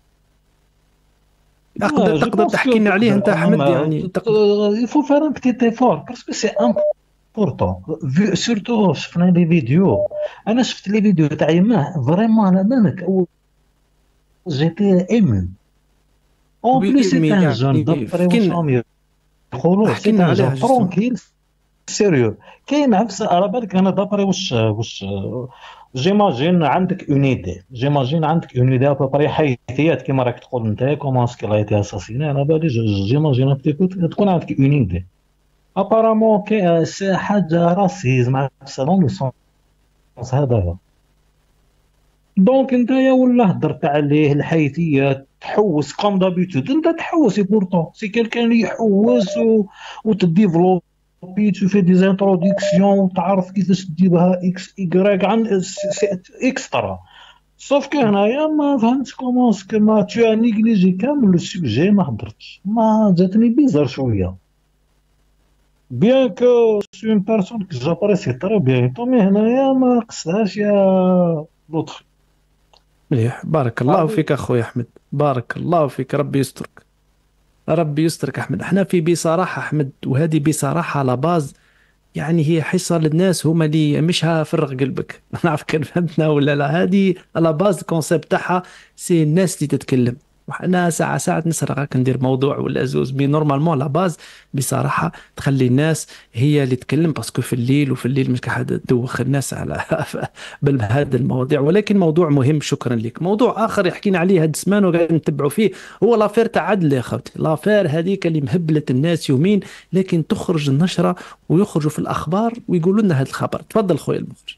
Speaker 1: تقدر تقدر تحكي لنا عليه انت احمد يعني تقدر.
Speaker 15: il faut faire un petit effort parce que c'est important vu surtout شفنا لي فيديو. انا شفت لي فيديو تاع يماه فريمون على بالك اول جيتي ايمن اون
Speaker 1: وي،
Speaker 15: بليس سي
Speaker 1: مي
Speaker 15: ان
Speaker 1: يعني
Speaker 15: جون دابري
Speaker 1: فكنا-
Speaker 15: واش راهم يقولوا
Speaker 1: احكي
Speaker 15: سي
Speaker 1: لنا
Speaker 15: ان
Speaker 1: عليها
Speaker 15: جون
Speaker 1: جوستومون.
Speaker 15: ترونكيل سيريو. كاين عفسه على بالك انا دابري واش واش جيماجين عندك اون ايدي جيماجين عندك اون ايدي ابري حيثيات كيما راك تقول انت كومون سكي لا ايتي اساسيني. على بالي جيماجين بتيكو تكون عندك اون ايدي ابارامون كاين سي حاجه راسيزم عفسه دون لو سونس هذا. دونك انت يا ولا هضرت عليه الحيثيات تحوس كوم دابيتود انت تحوس بورتون سي كيلكان اللي يحوس و... وتديفلوبي تو في دي انتروداكسيون وتعرف كيفاش ديرها اكس ايكغيك عند اكسترا. سوف كو هنايا ما فهمتش كومون سكو ما تو نيغليجي كامل لو سوجي ما هضرتش. ما جاتني بيزار شويه بيان كو سي اون بيرسون كو جابريسي تري بيان مي هنايا ما قصدهاش يا لطفي.
Speaker 1: مليح بارك الله فيك اخويا احمد، بارك الله فيك، ربي يسترك ربي يسترك احمد. احنا في بصراحه احمد، وهذه بصراحه لا باز يعني هي حصه للناس هما اللي مش هفرغ قلبك. نعرف كان فهمتنا ولا لا. هذه لا باز الكونسيبت تاعها سي الناس اللي تتكلم. وحنا ساعة ساعة نسرق هكا ندير موضوع ولا زوز مي نورمالمون لا باز بصراحة تخلي الناس هي اللي تتكلم باسكو في الليل وفي الليل مش قاعد تدوخ الناس على بهذا المواضيع. ولكن موضوع مهم، شكرا لك. موضوع آخر يحكينا عليه هاد السمان وقاعد نتبعوا فيه هو لافير تاع عدل يا خوتي. لافير هذيك اللي مهبلت الناس يومين، لكن تخرج النشرة ويخرجوا في الأخبار ويقولوا لنا هذا الخبر. تفضل خويا المخرج.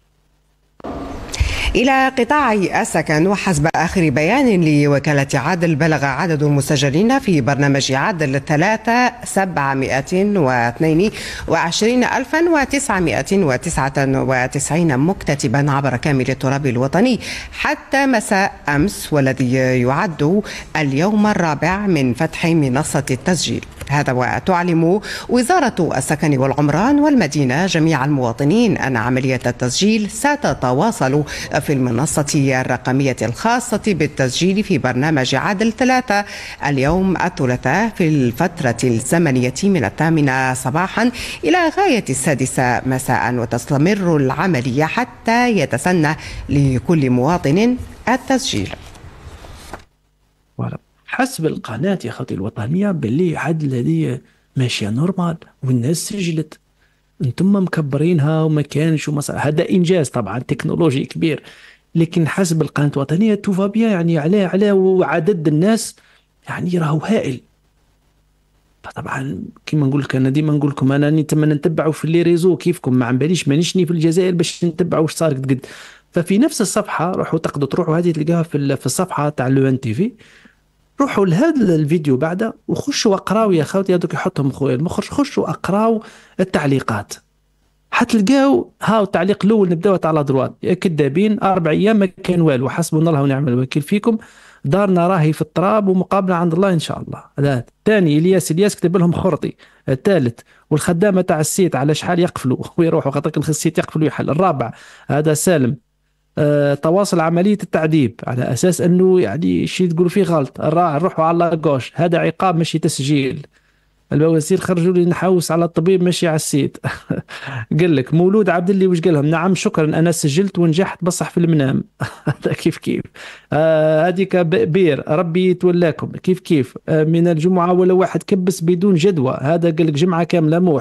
Speaker 16: إلى قطاع السكن. وحسب آخر بيان لوكالة عدل بلغ عدد المسجلين في برنامج عدل ثلاثة سبعمائة واثنين وعشرين ألفا وتسعمائة وتسعة وتسعين مكتتبا عبر كامل التراب الوطني حتى مساء أمس، والذي يعد اليوم الرابع من فتح منصة التسجيل. هذا وتعلم وزارة السكن والعمران والمدينة جميع المواطنين أن عملية التسجيل ستتواصل في المنصة الرقمية الخاصة بالتسجيل في برنامج عدل ثلاثة اليوم الثلاثاء في الفترة الزمنية من الثامنة صباحا إلى غاية السادسة مساء، وتستمر العملية حتى يتسنى لكل مواطن التسجيل.
Speaker 1: حسب القناة يا خاطي الوطنية باللي عدل هذه ماشية نورمال والناس سجلت. انتم مكبرينها وما كانش وما صار. هذا انجاز طبعا تكنولوجي كبير، لكن حسب القناة الوطنية توفا بيان يعني على على وعدد الناس يعني راهو هائل. طبعا كيما نقول لك انا ديما نقول لكم انا نتمنى نتبعوا في لي ريزو كيفكم، ما عم باليش مانيشني في الجزائر باش نتبعوا واش صار قد قد. ففي نفس الصفحة روحوا تقدروا تروحوا هذه تلقاها في في الصفحة تاع لو ان تي في، روحوا لهذا الفيديو بعده وخشوا اقراو يا خوتي. هذوك يحطهم خويا المخرج، خشوا اقراو التعليقات حتلقاو. هاو التعليق الاول نبداو تاع لا دروات، يا كذابين اربع ايام ما كان والو، حسبنا الله ونعم الوكيل فيكم، دارنا راهي في التراب ومقابله عند الله ان شاء الله. هذا الثاني الياس الياس كتب لهم خرطي. الثالث والخدامه تاع السيت على شحال يقفلوا ويروحوا خاطر السيت يقفلوا يحل. الرابع هذا سالم أه تواصل عملية التعذيب على أساس أنه يعني شيء تقول فيه غلط. الراعي روحوا على لاكوش، هذا عقاب ماشي تسجيل. البواسير خرجوا لي نحوس على الطبيب ماشي على السيت. قال لك مولود عبد اللي وش قالهم نعم شكرا أنا سجلت ونجحت بصح في المنام. هذا كيف كيف. هذيك آه بير ربي يتولاكم كيف كيف. آه من الجمعة ولا واحد كبس بدون جدوى، هذا قال لك جمعة كاملة موح.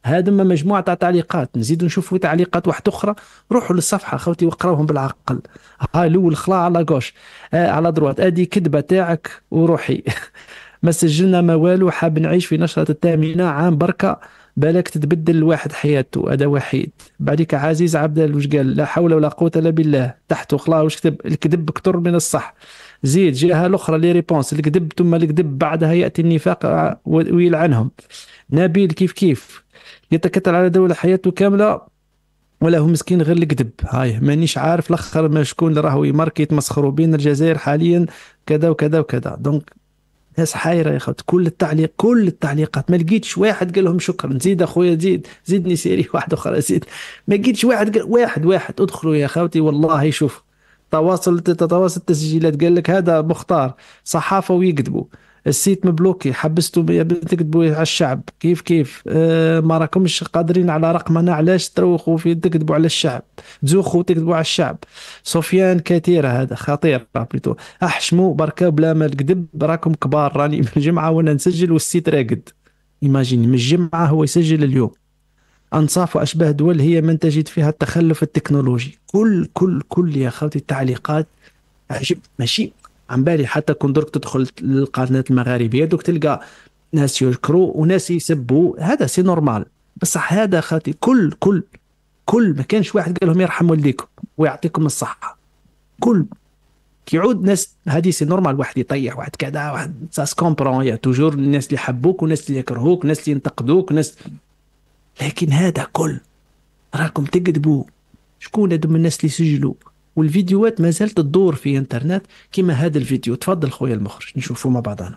Speaker 1: هذا مجموعة تاع تعليقات، نزيدوا نشوفوا تعليقات واحدة أخرى. روحوا للصفحة خوتي وقراوهم بالعقل. ها الأول خلا على غوش، آه على دروات، أدي كذبة تاعك وروحي. ما سجلنا ما والو، حاب نعيش في نشرة الثامنة عام بركة، بالك تتبدل الواحد حياته، هذا وحيد. بعديك عزيز عبد وش قال؟ لا حول ولا قوة إلا بالله. تحته خلا وش كتب؟ الكذب أكثر من الصح. زيد جهة الأخرى لي ريبونس، الكذب ثم الكذب بعدها يأتي النفاق ويلعنهم. نبيل كيف كيف يتكتل على دولة حياته كاملة ولا هو مسكين غير الكذب. هاي مانيش عارف الاخر ما شكون اللي راهو يماركي يتمسخروا بين الجزائر حاليا كذا وكذا وكذا. دونك ناس حايره يا خاطر كل التعليق كل التعليقات ما لقيتش واحد قال لهم شكرا. زيد اخويا زيد زيدني سيري واحد اخرى زيد. ما لقيتش واحد قال واحد واحد ادخلوا يا خوتي والله. شوف تواصل تتواصل التسجيلات قال لك هذا مختار صحافه ويكذبوا. السيت مبلوكي، حبستوا تكذبوا على الشعب. كيف كيف آه ما راكمش قادرين على رقمنا، علاش تروخوا في تكذبوا على الشعب، تزوخوا تكذبوا على الشعب. سفيان كثيرة هذا خطير بليتو. احشموا بركا بلا ما الكذب، راكم كبار. راني من الجمعة وانا نسجل والسيت راقد. ايماجيني من الجمعة هو يسجل اليوم. أنصاف وأشباه دول هي من تجد فيها التخلف التكنولوجي. كل كل كل يا خوتي التعليقات عجب ماشي عن بالي. حتى كون درك تدخل للقناه المغاربيه دوك تلقى ناس يشكروا وناس يسبوا، هذا سي نورمال. بصح هذا خاطي كل كل كل ما كانش واحد قال لهم يرحم والديكم ويعطيكم الصحه. كل كيعود ناس هذه سي نورمال، واحد يطيح واحد كذا واحد ساس كومبرون. يا توجور الناس اللي يحبوك وناس اللي يكرهوك وناس اللي ينتقدوك ناس. لكن هذا كل راكم تكذبوا. شكون هذوم الناس اللي سجلوا؟ والفيديوهات ما زالت تدور في انترنت كما هذا الفيديو. تفضل خويا المخرج نشوفوا مع بعضنا.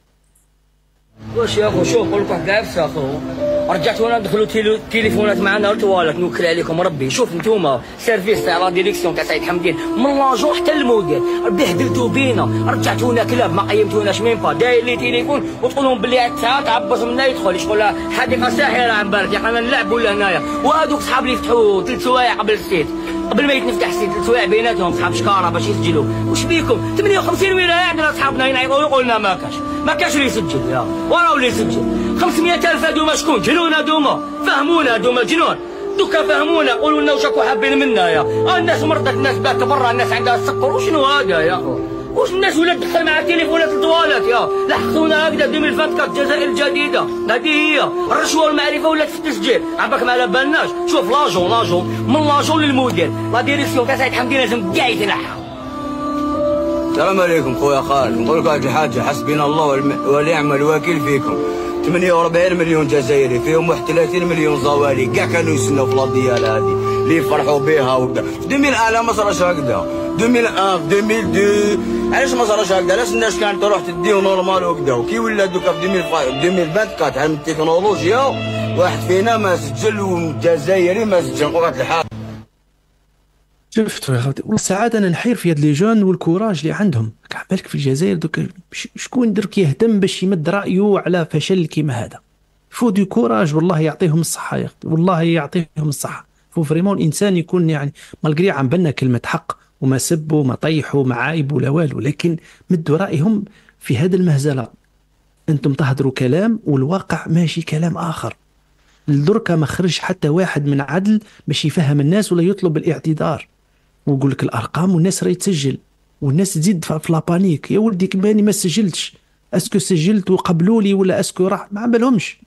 Speaker 17: واش يا اخو شوف نقول لك واحد العفسه اخو، رجعتونا ندخلوا تيلو... تليفونات معنا التواليت. نوكل عليكم ربي. شوف نتوما سيرفيس تاع لا ديريكسيون تاع سعيد حمدين من لاجون حتى الموديل بهدلتوا بينا، رجعتونا كلاب ما قيمتوناش ميم با. داير لي تليفون وتقولون باللي عاد ساعه تعبص منا يدخل يشغل حديقه ساحره عن بالك يا اخي نلعبوا لهنايا. وهذوك صحاب اللي يفتحوا ثلاث سوايع قبل السيت قبل ما يتنفتح السيت ثلاث سوايع بيناتهم صحاب شكاره باش يسجلوا. واش بيكم ثمانية وخمسين ولايه عندنا صحابنا ينعيطوا يقولنا ما كاش ما كاش اللي يسجل. يا وراه اللي يسجل خمسمية ألف. هذوما شكون؟ جنون هذوما، فهمونا هذوما جنون. دوكا فهمونا قولوا لنا واش راكم حابين منا. يا الناس مرضت، الناس بات برا، الناس عندها السكر. وشنو هذا يا واش الناس ولات تدخل مع التليفونات الطوالات؟ يا لحقونا هكذا ألفين وأربعة عشر الجزائر الجديده. هذه هي الرشوه والمعرفه ولات في التسجيل. عباك ما على بالناش. شوف لاجون لاجون من لاجون للموديل لا ديريكسيون تاع سعيد حمدين لازم كاع يتنحى.
Speaker 18: السلام عليكم خويا خالد. نقول لك واحد الحاجه، حسبنا الله ونعم الوكيل فيكم. ثمانية وأربعين مليون جزائري فيهم واحد وثلاثين مليون زوالي كاع كانوا يسناو في لا ديال هذه اللي يفرحوا بها وكذا. في ألفين وواحد ما صراش هكذا، ألفين وواحد في ألفين واثنين علاش ما صراش هكذا؟ علاش الناس كانت تروح تديو نورمال وكذا. وكي ولا دوكا في ألفين وأربعة عشر عام التكنولوجيا واحد فينا ما سجل والجزائري ما سجل. وقعت الحال.
Speaker 1: شفتوا يا خوتي والله ساعات انا نحير في هاد لي جون والكوراج اللي عندهم. كاع بالك في الجزائر دوك شكون درك يهتم باش يمد رايه على فشل كيما هذا؟ فو دو كوراج والله يعطيهم الصحه يا اختي، والله يعطيهم الصحه. فو فريمون الانسان يكون يعني مالغري عم بنا كلمه حق وما سبوا ما طيحوا ما عايبوا ولا والو، لكن مدوا رايهم في هذا المهزله. انتم تهضروا كلام والواقع ماشي كلام اخر. لدركا ما خرج حتى واحد من عدل باش يفهم الناس ولا يطلب الاعتذار ويقول لك الارقام والناس راهي تسجل والناس تزيد في لابانيك. يا ولدي كماني ما سجلتش، اسكو سجلت وقبلوا لي ولا اسكو راح ما عملهمش.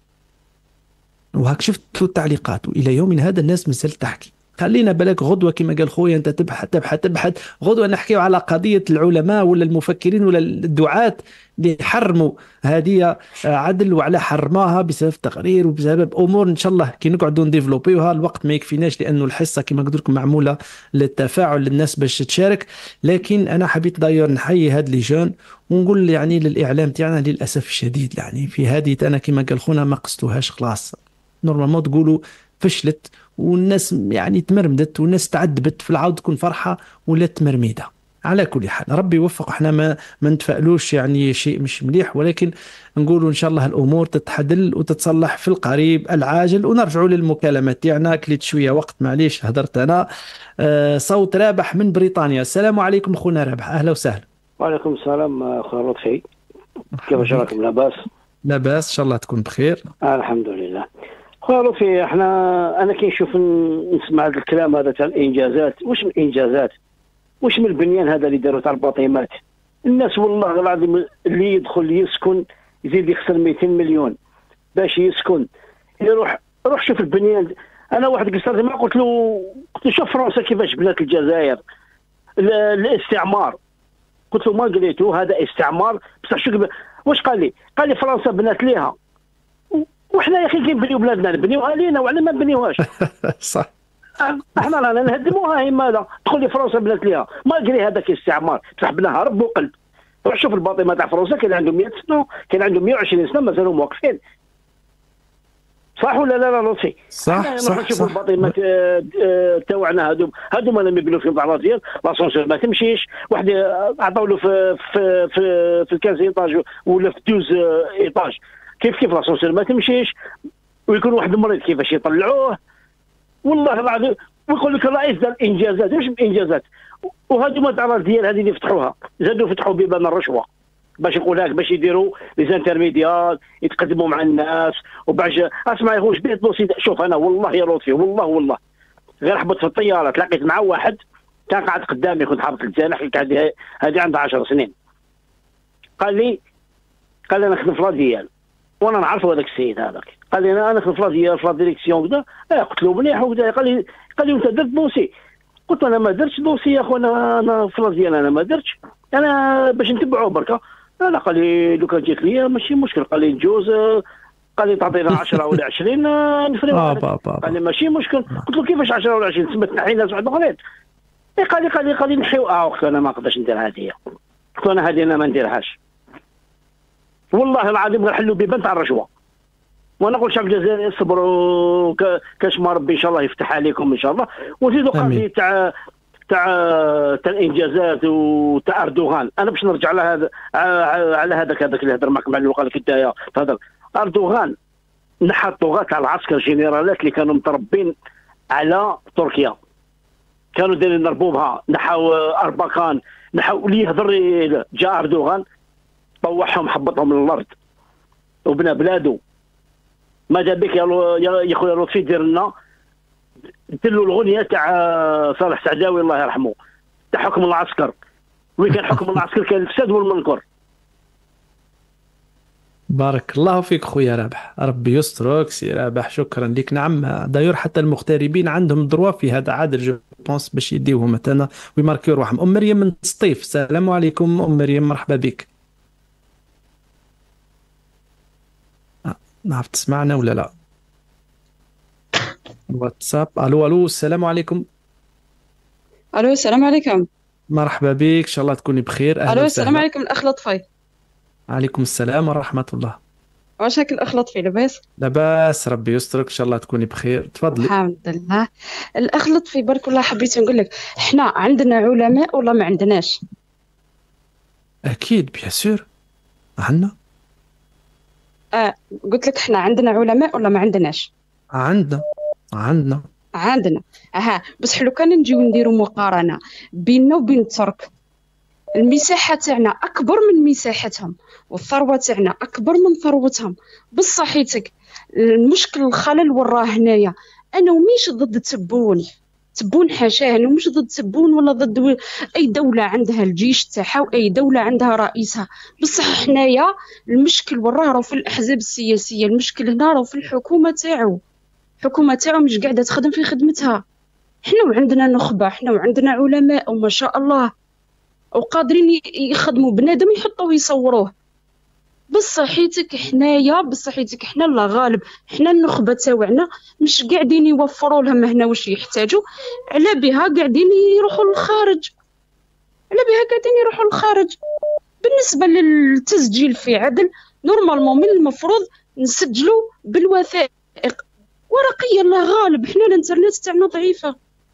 Speaker 1: وهاك شفت التعليقات والى يومنا هذا الناس مازالت تحكي. خلينا بالك غدوه كما قال خويا انت تبحث تبحث تبحث غدوه نحكيو على قضيه العلماء ولا المفكرين ولا الدعاة اللي حرموا هذه عدل وعلى حرماها بسبب تقرير وبسبب امور ان شاء الله كي نقعدوا نديفلوبيوها. الوقت ما يكفيناش لانه الحصه كما قلت لكم معموله للتفاعل للناس باش تشارك. لكن انا حبيت داير نحيي هاد لي جون ونقول يعني للاعلام تاعنا للاسف الشديد يعني في هذه انا كما قال خونا ما قصتوهاش خلاص. نورمالمون تقولوا فشلت والناس يعني تمرمدت والناس تعذبت في العود تكون فرحه ولا تمرميده. على كل حال ربي يوفق. احنا ما ما نتفائلوش يعني شيء مش مليح، ولكن نقولوا ان شاء الله الامور تتحدل وتتصلح في القريب العاجل. ونرجعوا للمكالمات تاعنا. كليت شويه وقت معليش هدرت انا. آه صوت رابح من بريطانيا. السلام عليكم خونا رابح، اهلا وسهلا.
Speaker 19: وعليكم السلام اخويا لطفي، كيفاش راكم؟ لاباس؟
Speaker 1: لاباس ان شاء الله تكون بخير.
Speaker 19: آه الحمد لله. خويا لطفي، احنا انا كي نشوف نسمع هذا الكلام هذا تاع الانجازات، واش من انجازات؟ واش من البنيان هذا اللي داروا تاع الباطيمات؟ الناس والله العظيم اللي يدخل يسكن يزيد يخسر مئتين مليون باش يسكن. يروح روح شوف البنيان. انا واحد قصر ما قلت له قلت له شوف فرنسا كيفاش بنات الجزائر الاستعمار. قلت له ما قريته هذا استعمار بصح شو واش قال لي؟ قال لي فرنسا بنات ليها وحنا يا اخي كي نبنيو بلادنا نبنيوها لينا وعلى ما نبنيوهاش.
Speaker 1: صح.
Speaker 19: احنا رانا نهدموها هي مالا تقول لي فرنسا بنات ليها ما قري هذاك استعمار بصح بناها رب وقلب. روح شوف الباطمه تاع فرنسا كان عندهم مئة سنه كان عندهم مئة وعشرين سنه مازالوا موقفين. صح ولا لا لا لطفي؟
Speaker 1: صح صح
Speaker 19: نروح نشوفوا الباطمات تاعنا هادو هادو ما لم يبنوا فيهم بعض ديال لاسونسور ما تمشيش. واحد عطاو له في في في, في الكاز ايطاج ولا في دوز ايطاج كيف كيف لاسونسور ما تمشيش. ويكون واحد المريض كيفاش يطلعوه والله العظيم. ويقول لك الرئيس دار انجازات. واش الانجازات؟ وهادو ما تاع ديال هذه اللي فتحوها زادوا فتحوا بيبان الرشوه باش يقول لك باش يديروا لي زانترميديال يتقدموا مع الناس وباش اسمع يا خويا بيت دوسي. شوف انا والله يا لطفي والله والله غير حبط في الطياره تلاقيت مع واحد كان قاعد قدامي كنت حاطط الجناح هذه هذه عندها عشر سنين. قال لي قال لي انا نخدم في راديال وانا نعرفوا هذاك السيد هذاك. قال لي انا نخدم في راديال في لا ديريكسيون كذا. اه قلت له مليح وكذا. قال لي قال لي انت درت دوسي؟ قلت انا ما درتش دوسي يا خويا انا في راديال انا ما درتش انا باش نتبعوه بركه. لا قال لي لو كان جيت لي ماشي مشكل. قال لي نجوز قال لي تعطينا عشرة ولا عشرين نفريو. قال لي ماشي مشكل. قلت له كيفاش عشرة ولا عشرين تسمى تنحي ناس واحد اخرين. قال لي قال لي قال لي نحيو. اه قلت له انا ما نقدرش ندير هذه. قلت له انا هذه انا ما نديرهاش والله العظيم غير حلوا بيبان تاع الرشوه. وانا نقول شعب الجزائر صبروا كاش ما ربي ان شاء الله يفتح عليكم ان شاء الله. وزيدوا قضيه تاع تاع تاع الانجازات وتاع اردوغان. انا باش نرجع على هذا على هذاك هذاك اللي هضر معك مع اللي قال لك انت تهضر. اردوغان نحى الطغاة على العسكر جنرالات اللي كانوا متربين على تركيا كانوا دايرين نربوبها. نحاو اربكان نحاو اللي يهضر جاء اردوغان طوحهم حبطهم من الارض وبنى بلادو. ماذا بك يا خويا لطفي دير لنا دير له الاغنيه تاع صالح سعداوي الله يرحمه تاع حكم العسكر. وين كان حكم العسكر كان الفساد والمنكر.
Speaker 1: بارك الله فيك خويا رابح ربي يسترك سي رابح. شكرا لك. نعم داير حتى المغتربين عندهم دروا في هذا عادل جو بونس باش يديوهم مثلا ويماركيو روحهم. ام مريم من سطيف. السلام عليكم ام مريم مرحبا بك. نعرف تسمعنا ولا لا؟ الواتساب. الو الو السلام عليكم.
Speaker 20: الو السلام عليكم.
Speaker 1: مرحبا بك ان شاء الله تكوني بخير. اهلا
Speaker 20: الو السلام عليكم الاخ لطفي.
Speaker 1: عليكم السلام ورحمه الله.
Speaker 20: واش هاك الاخ لطفي لاباس؟
Speaker 1: لاباس ربي يسترك ان شاء الله تكوني بخير. تفضلي.
Speaker 20: الحمد لله. الاخ لطفي بارك الله حبيت نقول لك احنا عندنا علماء ولا ما عندناش؟
Speaker 1: اكيد بيان سور عندنا.
Speaker 20: اه قلت لك احنا عندنا علماء ولا ما عندناش؟
Speaker 1: عندنا عندنا
Speaker 20: عندنا. اها بصح لو كان نجيو نديرو مقارنه بيننا وبين الترك المساحه تاعنا اكبر من مساحتهم والثروه تاعنا اكبر من ثروتهم. بصحيتك المشكل الخلل وراه هنايا. انا وميش ضد تبون تبون حاشاه. انا مش ضد تبون ولا ضد اي دوله عندها الجيش تاعها واي دوله عندها رئيسها. بصح حنايا المشكل وراه راه في الاحزاب السياسيه. المشكل هنا راه في الحكومه تاعو. الحكومه تاعو مش قاعده تخدم في خدمتها. حنا وعندنا نخبه حنا وعندنا علماء وما شاء الله وقادرين يخدموا بنادم يحطوه يصوروه. بصحيتك حنايا بصحيتك حنا لا غالب حنا النخبه تاعنا مش قاعدين يوفروا لهم هنا واش يحتاجوا. على بها قاعدين يروحوا للخارج. على بها قاعدين يروحوا للخارج. بالنسبه للتسجيل في عدل نورمالمون من المفروض نسجلوا بالوثائق ورقيا لا غالب. حنا الانترنت تاعنا ضعيفه.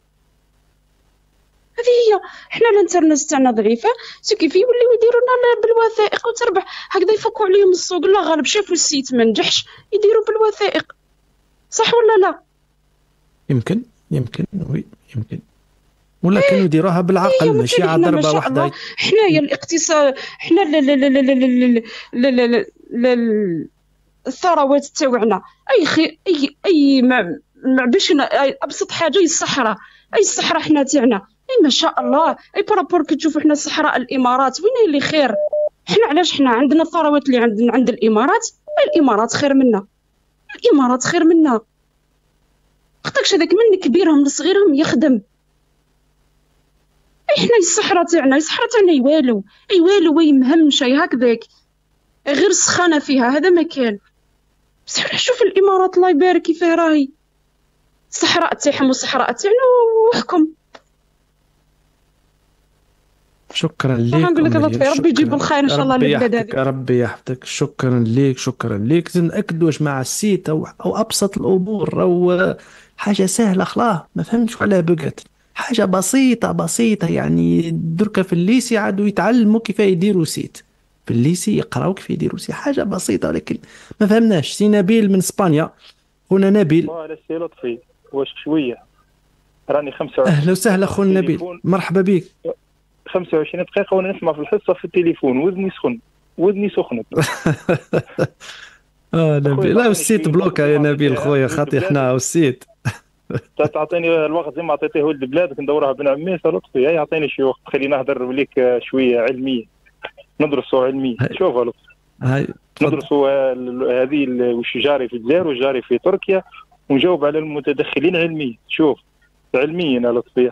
Speaker 20: هذه هي. حنا الانترنت تاعنا ضعيفه سو كيف يوليو يديروا لنا بالوثائق وتربح هكذا يفكوا عليهم السوق. لا غالب شافوا السيت ما نجحش يديروا بالوثائق. صح ولا لا؟
Speaker 1: يمكن يمكن وي يمكن ولا كانوا يديروها بالعقل ماشي على ضربه واحده.
Speaker 20: حنايا الاقتصاد حنا لا لا لا لا لا لا لا الثروات تاوعنا. اي خي اي اي ما ما باش ابسط حاجه هي الصحراء. اي الصحراء حنا تاعنا اي ما شاء الله. اي بارابور كتشوفوا حنا صحراء الامارات وين اللي خير؟ حنا علاش حنا عندنا الثروات اللي عند عند الامارات؟ الامارات خير منا، الامارات خير منا. خطاكش هذاك من كبيرهم لصغيرهم يخدم. اي حنا الصحراء تاعنا الصحراء تاعنا والو اي والو اي مهمشه هكذاك غير سخانه فيها هذا ما كان. بصح شوف الامارات الله يبارك كيف راهي الصحراء تاعهم والصحراء تاعنا وحكم.
Speaker 1: شكرا لك.
Speaker 20: نقول لك الله ربي يجيب الخير ان شاء الله للبلاد هذه.
Speaker 1: ربي يحفظك. شكرا لك شكرا لك. نأكدوا مع السيت او او ابسط الامور او حاجه سهله خلاص ما فهمتش عليها بقت حاجه بسيطه بسيطه. يعني دركا في الليسي عادوا يتعلموا كيف يديروا سيت في الليسي يقراوا كيف يديروا سيت حاجه بسيطه ولكن ما فهمناش. سي نبيل من اسبانيا. خونا نبيل.
Speaker 21: وعلى سي لطفي واش شويه راني خمسة وعشرين.
Speaker 1: اهلا وسهلا خونا نبيل مرحبا بك.
Speaker 21: خمسة وعشرين دقيقه وانا نسمع في الحصه في التليفون وذني سخن وذني سخنت. اه نبيل لا السيت بلوكا يا نبيل خويا خاطي احنا والسيت. تعطيني الوقت زي ما عطيتيه ولد بلادك ندورها بن عميس لطفي. هاي عطيني شي وقت خلينا نهضر ليك شويه علميه ندرسوا علميا. شوف لطفي
Speaker 1: هاي
Speaker 21: ندرسوا هذه وش جاري في الجزائر وش جاري في تركيا ونجاوب على المتدخلين علميا. شوف علميا يا لطفي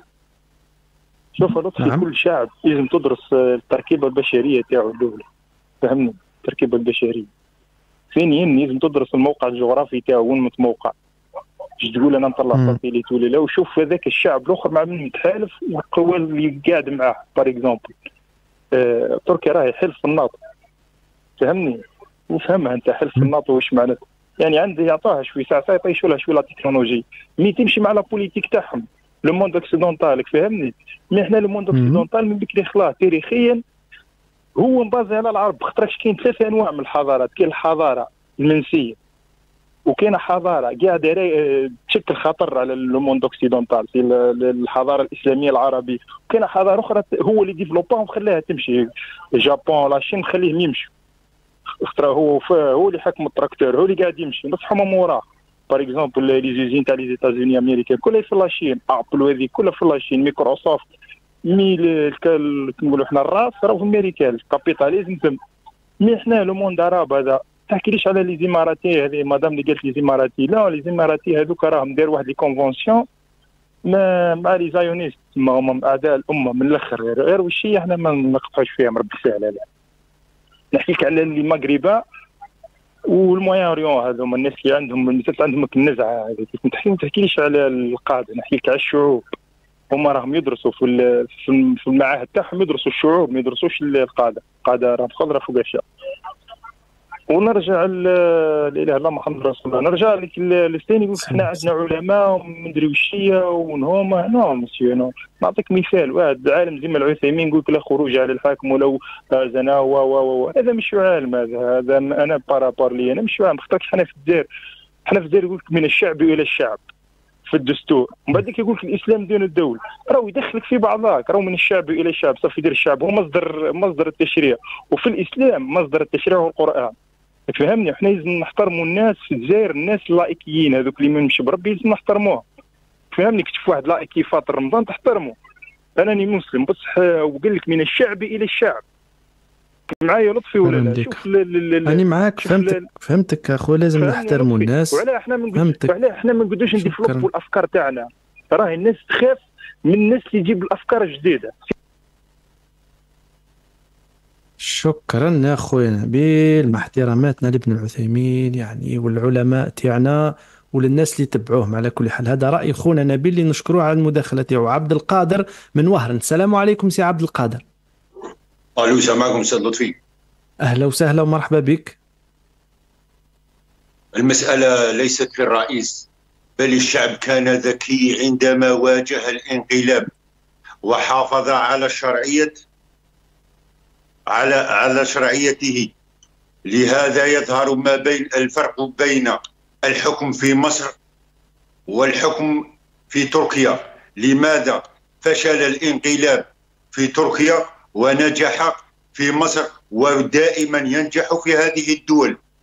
Speaker 21: شوف لطفي نعم. كل شعب لازم تدرس التركيبه البشريه تاعو الدوله فهمني التركيبه البشريه. ثانيا لازم تدرس الموقع الجغرافي تاعو وين متموقع. مش تقول انا نطلع ساتيليت ولا لا وشوف هذاك الشعب الاخر مع من متحالف والقوى اللي قاعد معاه. بار اكزومبل آه، تركيا راهي حلف الناطو فهمني وفهمها انت حلف الناطو واش معناته. يعني عندي يعطوها شوي ساعه ساعه يطيشوا لها شوي لا تكنولوجي مي تمشي مع لا بوليتيك تاعهم لو موند اوكسيدونتال فهمني. مي احنا لو موند اوكسيدونتال من بكري خلاص تاريخيا هو مبازي على العرب خاطرش كاين ثلاثه انواع من الحضارات. كاين الحضاره المنسيه وكاين حضاره قاعده تشكل خطر على لو موند اوكسيدونتال في الحضاره الاسلاميه العربيه. وكاين حضاره اخرى هو اللي ديفلوباهم وخلاها تمشي. اليابان ولا الصين خليهم يمشوا خاطر هو هو اللي حكم التراكتور هو اللي قاعد يمشي نصحهم من وراه. بار اكزومبل لي زوزين تاع لي زيتازوني امريكا كلها في لاشين. ابل وهذه كلها في لاشين. مايكروسوفت مي نقولوا احنا الراس راهو في امريكا الكابيتاليزم تم. مي احنا لو موند عرب هذا تحكي ليش على لي زيماراتي هذه مدام اللي قالت لي زيماراتي لا لي زيماراتي هذوك راهم داير واحد لي كونفونسيون ما مع لي زايونيست هما اعداء الامه من الاخر غير واش هي احنا ما نقطعوش فيها مربي يسهل عليها. نحكي لك على لي مغربا والموين اوريون هذوما الناس اللي عندهم الناس عندهم النزعه هذيك. تحكي ما تحكيليش على القاده نحكي لك على الشعوب. هما راهم يدرسوا في في المعاهد تاعهم يدرسوا الشعوب ما يدرسوش القاده. القاده راهم خضره فوق اشياء. ونرجع لا اله الا الله محمد رسول الله. نرجع لك الثاني يقول احنا عندنا علماء ومدري وش هي ونهما نو مسيو نو. نعطيك مثال واحد عالم زي ما العثيمين يقول لك لا خروج على الحاكم ولو زنا و و هذا مش عالم. هذا هذا انا بارابار لي انا مش عالم خاطرش حنا في الجزائر. حنا في الجزائر يقول لك من الشعب الى الشعب في الدستور ومن بعد يقول لك الاسلام دين الدوله. راهو يدخلك في بعضاك راهو من الشعب الى الشعب صافي يدير الشعب هو مصدر مصدر التشريع. وفي الاسلام مصدر التشريع هو القران فهمني. احنا لازم نحترموا الناس في الجزائر الناس اللايكيين هذوك اللي ما يمشي بربي لازم نحترموهم فهمني. كتشوف واحد لايكي فاطر رمضان تحترمه. انني مسلم بصح وقال لك من الشعب الى الشعب معايا لطفي ولا لا؟ شوف
Speaker 1: انا معاك فهمتك فهمتك اخو لازم نحترموا الناس.
Speaker 21: وعلاه احنا ما نقولوش وعلاه احنا ما نقدروش نديفلوبوا الافكار تاعنا. راهي الناس تخاف من الناس اللي يجيب الافكار الجديده.
Speaker 1: شكرا يا خويا نبيل مع احتراماتنا لابن العثيمين يعني والعلماء تاعنا وللناس اللي تبعوهم. على كل حال هذا راي خونا نبيل اللي نشكروه على المداخله تاعو. عبد القادر من وهران. السلام عليكم سي عبد القادر.
Speaker 22: الو السلام عليكم استاذ لطفي.
Speaker 1: اهلا وسهلا ومرحبا بك.
Speaker 22: المساله ليست في الرئيس بل الشعب كان ذكي عندما واجه الانقلاب وحافظ على شرعيه على على شرعيته. لهذا يظهر ما بين الفرق بين الحكم في مصر والحكم في تركيا. لماذا فشل الانقلاب في تركيا ونجح في مصر ودائما ينجح في هذه الدول؟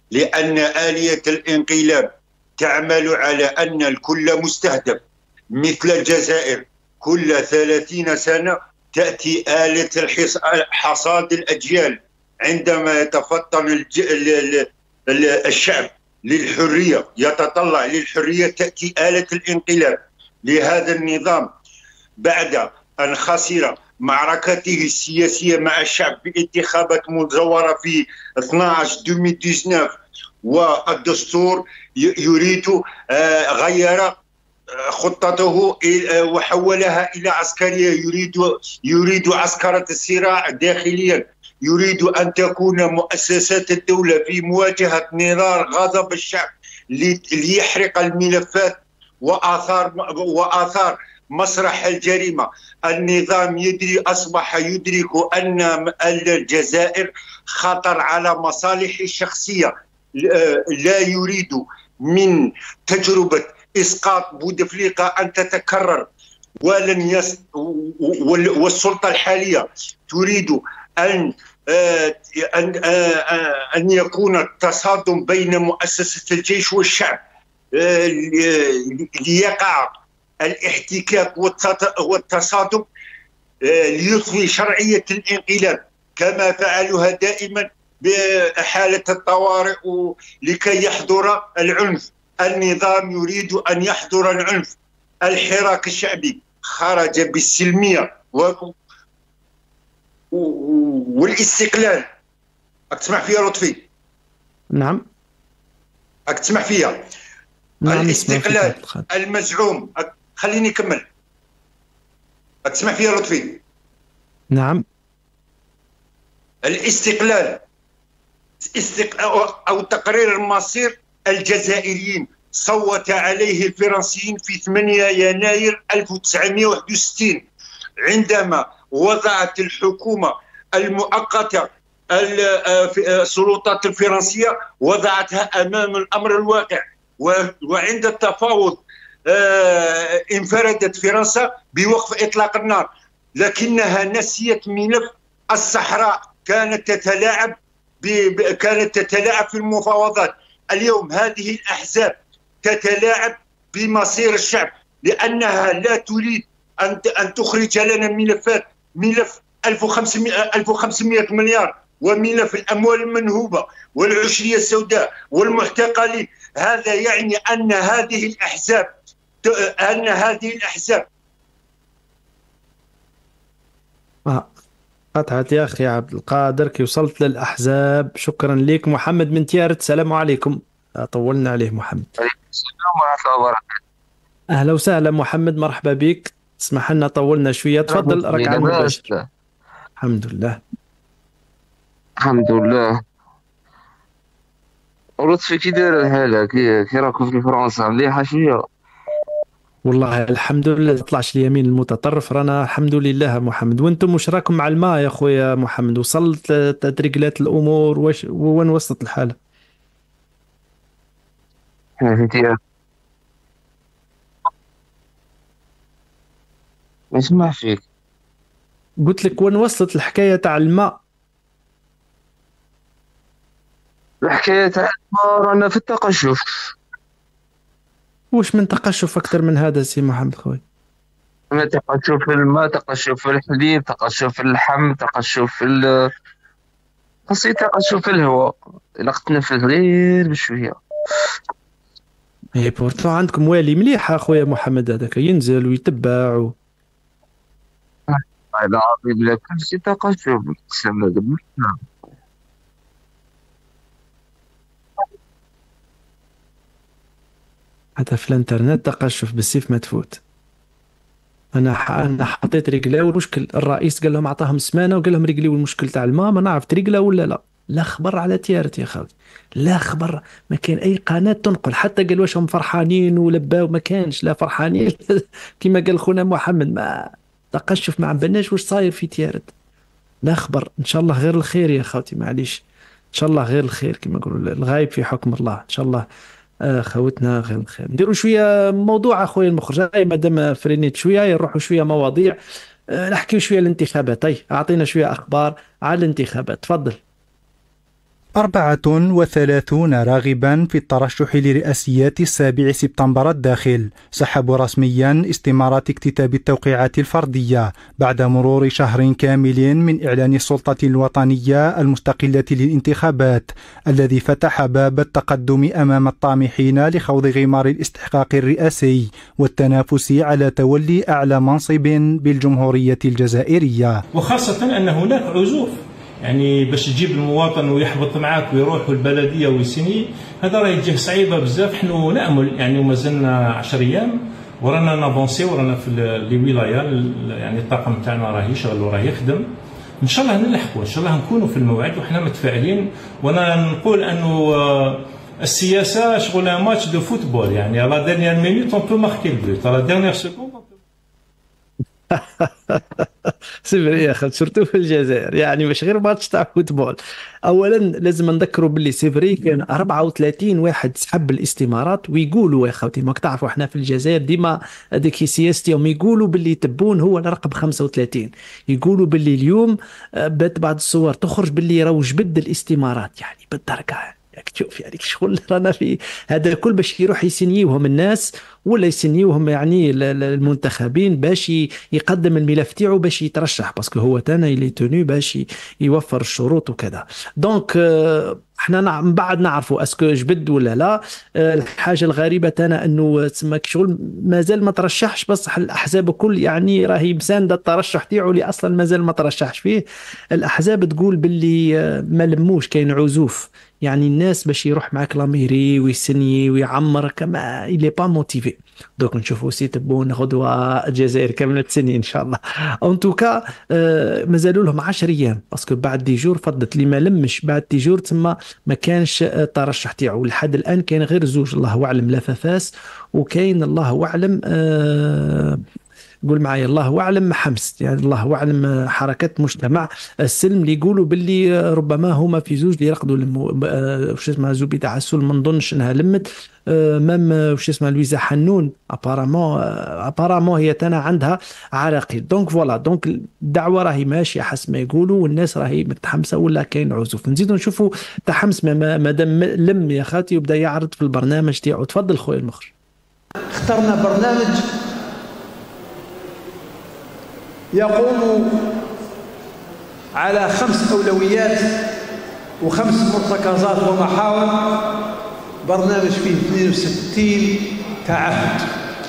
Speaker 22: لأن آلية الانقلاب تعمل على أن الكل مستهدف. مثل الجزائر كل ثلاثين سنة تأتي آلة الحص- حصاد الأجيال، عندما يتفطن الج... ال... ال... ال- الشعب للحرية، يتطلع للحرية، تأتي آلة الانقلاب. لهذا النظام بعد أن خسر معركته السياسية مع الشعب بانتخابات مزورة في اثني عشر ألفين وتسعة عشر، والدستور ي- يريد آه، غير آه، خطته إلى- آه، وحولها إلى عسكرية. يريد يريد عسكرة الصراع داخليا، يريد أن تكون مؤسسات الدولة في مواجهة نظام غضب الشعب لي- ليحرق الملفات وآثار وآثار مسرح الجريمة. النظام يدري، أصبح يدرك أن الجزائر خطر على مصالحه الشخصية. لا يريد من تجربة إسقاط بوتفليقة أن تتكرر، ولن يس وال- والسلطة الحالية تريد أن آه، أن آه، أن يكون التصادم بين مؤسسة الجيش والشعب، آه، لي- ليقع الاحتكاك والتط- والتصادم، آه، ليطفي شرعية الانقلاب كما فعلوها دائما بحالة الطوارئ و- لكي يحضر العنف. النظام يريد أن يحضر العنف. الحراك الشعبي خرج بالسلمية و... و- والاستقلال. راك تسمع فيا لطفي؟
Speaker 1: نعم
Speaker 22: راك تسمع فيا؟
Speaker 1: نعم، نسمع فيك
Speaker 22: الاستقلال
Speaker 1: عبد القادر.
Speaker 22: المزعوم، خليني نكمل. راك تسمع فيا لطفي؟
Speaker 1: نعم
Speaker 22: الاستقلال استق... أو... أو تقرير المصير الجزائريين صوت عليه الفرنسيين في ثمانية يناير ألف وتسعمائة وواحد وستين، عندما وضعت الحكومة المؤقتة ال- آه، في- آه، السلطات الفرنسية وضعتها أمام الأمر الواقع. و- وعند التفاوض آه، انفردت فرنسا بوقف إطلاق النار، لكنها نسيت ملف الصحراء. كانت تتلاعب ب... ب- كانت تتلاعب في المفاوضات. اليوم هذه الأحزاب تتلاعب بمصير الشعب، لأنها لا تريد أن ت- أن تخرج لنا ملفات، ملف ألف وخمسمائة ألف وخمسمائة مليار، وملف الأموال المنهوبة والعشرية السوداء والمعتقلين. هذا يعني أن هذه الأحزاب ت- أن هذه الأحزاب
Speaker 1: آه. قطعت يا أخي عبد القادر كي وصلت للأحزاب. شكرا لك. محمد من تيارت، السلام عليكم. آه، طولنا عليه محمد.
Speaker 2: السلام ورحمة الله وبركاته.
Speaker 1: أهلا وسهلا محمد، مرحبا بك. اسمح لنا طولنا شوية، تفضل راك على المباشر. الحمد لله.
Speaker 2: الحمد لله. لطفي كي داير الحالة؟ كي كي راكم في فرنسا مليحة شوية؟
Speaker 1: والله الحمد لله، تطلعش اليمين المتطرف، رانا الحمد لله محمد. وانتم واش راكم مع الماء يا خويا محمد؟ وصلت تدريجلات الامور واش وين وصلت الحاله؟
Speaker 2: انت ما نسمع فيك.
Speaker 1: قلت لك وين وصلت الحكايه تاع الماء؟
Speaker 2: الحكاية تاع الماء رانا في التقشف.
Speaker 1: واش من تقشف اكثر من هذا سي محمد خويا؟
Speaker 2: أنا تقشف في الماء، تقشف في الحليب، تقشف في اللحم، تقشف في ال خاصي تقشف في الهواء. إلا تنفس غير بشوية.
Speaker 1: اي بورتو عندكم والي مليح اخويا محمد، هذاك ينزل ويتبع و...
Speaker 2: والله العظيم لا كل شيء تقشف. تسمى بالله.
Speaker 1: حتى في الانترنت تقشف بالسيف ما تفوت. انا ح... انا حطيت رجلاو. المشكل الرئيس قال لهم عطاهم سمانه وقال لهم رجليو المشكل تاع الماء، ما نعرف تريقلا ولا لا. لا خبر على تيارت يا خالد، لا خبر. ما كان اي قناه تنقل، حتى قال واش هم فرحانين ولباو، ما كانش لا فرحانين. كما قال خونا محمد، ما تقشف ما عبناش واش صاير في تيارت. لا خبر. ان شاء الله غير الخير يا خوتي، معليش. ان شاء الله غير الخير كما يقولوا، الغايب في حكم الله. ان شاء الله آه خوتنا غير الخير. نديروا شويه موضوع اخويا المخرج، هاي مادام فرينيت شويه يروحوا شويه مواضيع. آه نحكيو شويه الانتخابات. اي اعطينا شويه اخبار على الانتخابات، تفضل.
Speaker 3: أربعة وثلاثون راغبا في الترشح لرئاسيات السابع سبتمبر الداخل سحبوا رسميا استمارات اكتتاب التوقيعات الفردية بعد مرور شهر كامل من إعلان السلطة الوطنية المستقلة للانتخابات الذي فتح باب التقدم أمام الطامحين لخوض غمار الاستحقاق الرئاسي والتنافس على تولي أعلى منصب بالجمهورية الجزائرية،
Speaker 4: وخاصة أن هناك عزوف، يعني باش تجيب المواطن ويحبط معاك ويروح البلديه ويسني، هذا راه يجيه صعيبه بزاف. حنا نامل يعني ومازلنا عشر ايام ورانا نافونسي ورانا في لي ولايه، يعني الطاقم تاعنا راه يشغل وراه يخدم، ان شاء الله نلحقوا، ان شاء الله نكونوا في الموعد وحنا متفائلين. وانا نقول انه السياسه شغل ماتش دو فوتبول، يعني على ديرنيير مينوت اون بو ماركي البوت، على ديرنيير سكوند
Speaker 1: سيفري يا اخي، سورتو في الجزائر، يعني مش غير ماتش تاع فوتبول. اولا لازم نذكروا باللي سيفري كان أربعة وثلاثين واحد سحب الاستمارات، ويقولوا يا خوتي ماك تعرفوا احنا في الجزائر ديما هذيك سياستهم، يقولوا باللي تبون هو الرقم خمسة وثلاثين، يقولوا باللي اليوم بات بعض الصور تخرج باللي راهو جبد الاستمارات، يعني بالدرجه ياك تشوف يعني شغل رانا في هذا الكل باش يروح يسنيوهم الناس ولا يسنيوهم يعني المنتخبين باش يقدم الملف تاعو باش يترشح، باسكو هو تانا اللي توني باش يوفر الشروط وكذا. دونك احنا من بعد نعرفوا اسكو جبد ولا لا. الحاجه الغريبه تانا انه تسمى شغل مازال ما ترشحش، بصح الاحزاب الكل يعني راهي مسانده الترشح تاعو اللي اصلا مازال ما ترشحش فيه. الاحزاب تقول باللي ما لموش، كاين عزوف، يعني الناس باش يروح معك لاميري ويسني ويعمر كما إلي با موتيفي. دوك نشوفوا سي تبون غدوه الجزائر كامله تسني ان شاء الله. اون توكا آه مازالوا لهم عشر ايام، باسكو بعد دي جور فضت اللي ما لمش بعد دي جور تما ما كانش الترشح تاعو. لحد الان كاين غير زوج الله اعلم لفافاس، وكاين الله اعلم آه قول معايا الله اعلم حمس، يعني الله اعلم حركات مجتمع السلم اللي يقولوا باللي ربما هما في زوج اللي يرقدوا وش اسمها زبيده عسول، ما نظنش انها لمت مام وش اسمها لويزا حنون ابارامون ابارامون هي تانا عندها عراقيل. دونك فوالا، دونك الدعوه راهي ماشيه حسب ما يقولوا، والناس راهي متحمسه ولا كاين عزوف. نزيدوا نشوفوا تحمس مادام لم يا خالتي وبدا يعرض في البرنامج تاعو. تفضل خويا المخرج.
Speaker 23: اخترنا برنامج يقوم على خمس أولويات وخمس مرتكزات ومحاور، برنامج فيه اثنين وستين تعهد.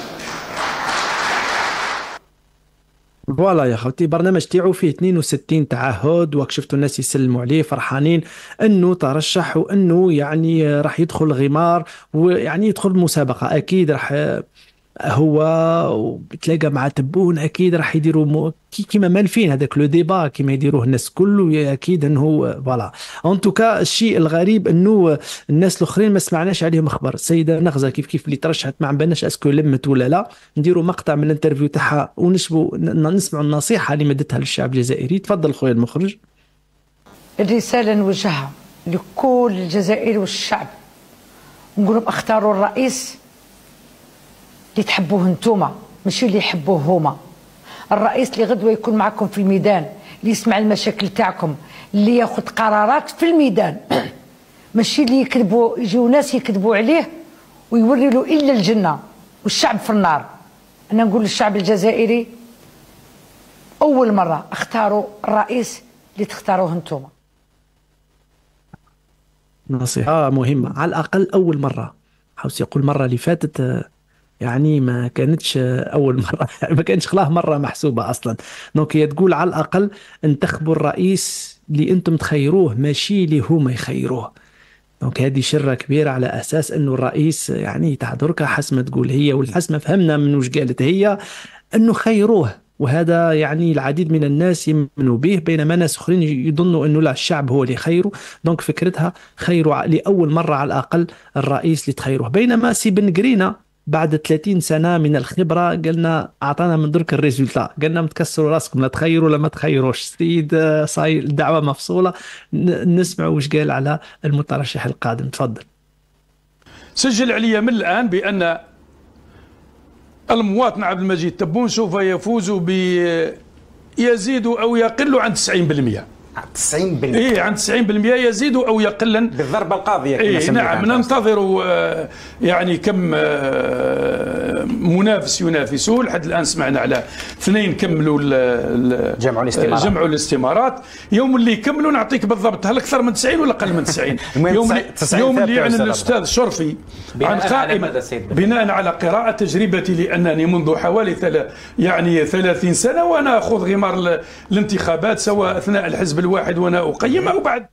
Speaker 1: فوالا يا خوتي، برنامج تاعو فيه اثنين وستين تعهد، وك شفتوا الناس يسلموا عليه فرحانين انه ترشح وانه يعني راح يدخل غمار ويعني يدخل مسابقة. اكيد راح هو بتلاقى مع تبون، اكيد راح يديروا مو... كيما مالفين هذاك لو ديبا كيما يديروه الناس كله، اكيد انه فوالا. ان توكا الشيء الغريب انه الناس الاخرين ما سمعناش عليهم اخبار. السيده نغزه كيف كيف اللي ترشحت ما عبالناش اسكو لمت ولا لا. نديروا مقطع من الانترفيو تاعها ونشبوا نسمعوا النصيحه اللي مدتها للشعب الجزائري. تفضل خويا المخرج.
Speaker 24: الرساله نوجهها لكل الجزائر والشعب، نقول لهم اختاروا الرئيس اللي تحبوه انتوما ماشي اللي يحبوه هما. الرئيس اللي غدوه يكون معكم في الميدان، اللي يسمع المشاكل تاعكم، اللي ياخذ قرارات في الميدان ماشي اللي يكذبوا يجيو ناس يكذبوا عليه ويوري له الا الجنه والشعب في النار. انا نقول للشعب الجزائري اول مره اختاروا الرئيس اللي تختاروه انتوما.
Speaker 1: نصيحه مهمه، على الاقل اول مره. حاوس يقول المره اللي فاتت يعني ما كانتش اول مره، ما كانش خلاه مره محسوبه اصلا. دونك هي تقول على الاقل انتخبوا الرئيس اللي انتم تخيروه ماشي اللي هما يخيروه. دونك هذه شره كبيره على اساس انه الرئيس يعني تاع دركا حسب ما تقول هي، والحسمه فهمنا من وش قالت هي انه خيروه، وهذا يعني العديد من الناس يؤمنوا به، بينما ناس اخرين يظنوا انه لا الشعب هو اللي خيره. دونك فكرتها خيروا لاول مره على الاقل الرئيس اللي تخيروه. بينما سي بن قرينه بعد ثلاثين سنة من الخبرة قلنا أعطانا من درك الريزولتا، قلنا متكسروا راسكم لا تخيروا ولا ما تخيروش. سيد صاير الدعوة مفصولة، نسمع وش قال على المترشح القادم. تفضل.
Speaker 25: سجل عليا من الآن بأن المواطن عبد المجيد تبون سوف يفوز بيزيد أو يقل عن تسعين بالمئة.
Speaker 5: تسعين بالمئة
Speaker 25: ايه عن تسعين بالمئة يزيد او يقل
Speaker 5: بالضربه القاضيه.
Speaker 25: إيه نعم ننتظر آه يعني كم آه منافس ينافسوا. لحد الان سمعنا على اثنين كملوا
Speaker 5: جمعوا الاستمارات
Speaker 25: جمعوا الاستمارات. يوم اللي يكملوا نعطيك بالضبط هل اكثر من تسعين ولا اقل من تسعين. يوم اللي يوم اللي يعني الاستاذ شرفي عن قائمه بناء على قراءه تجربتي لانني منذ حوالي ثلاث يعني ثلاثين سنه وانا اخوض غمار الانتخابات سواء اثناء الحزب الواحد وانا اقيم او بعد.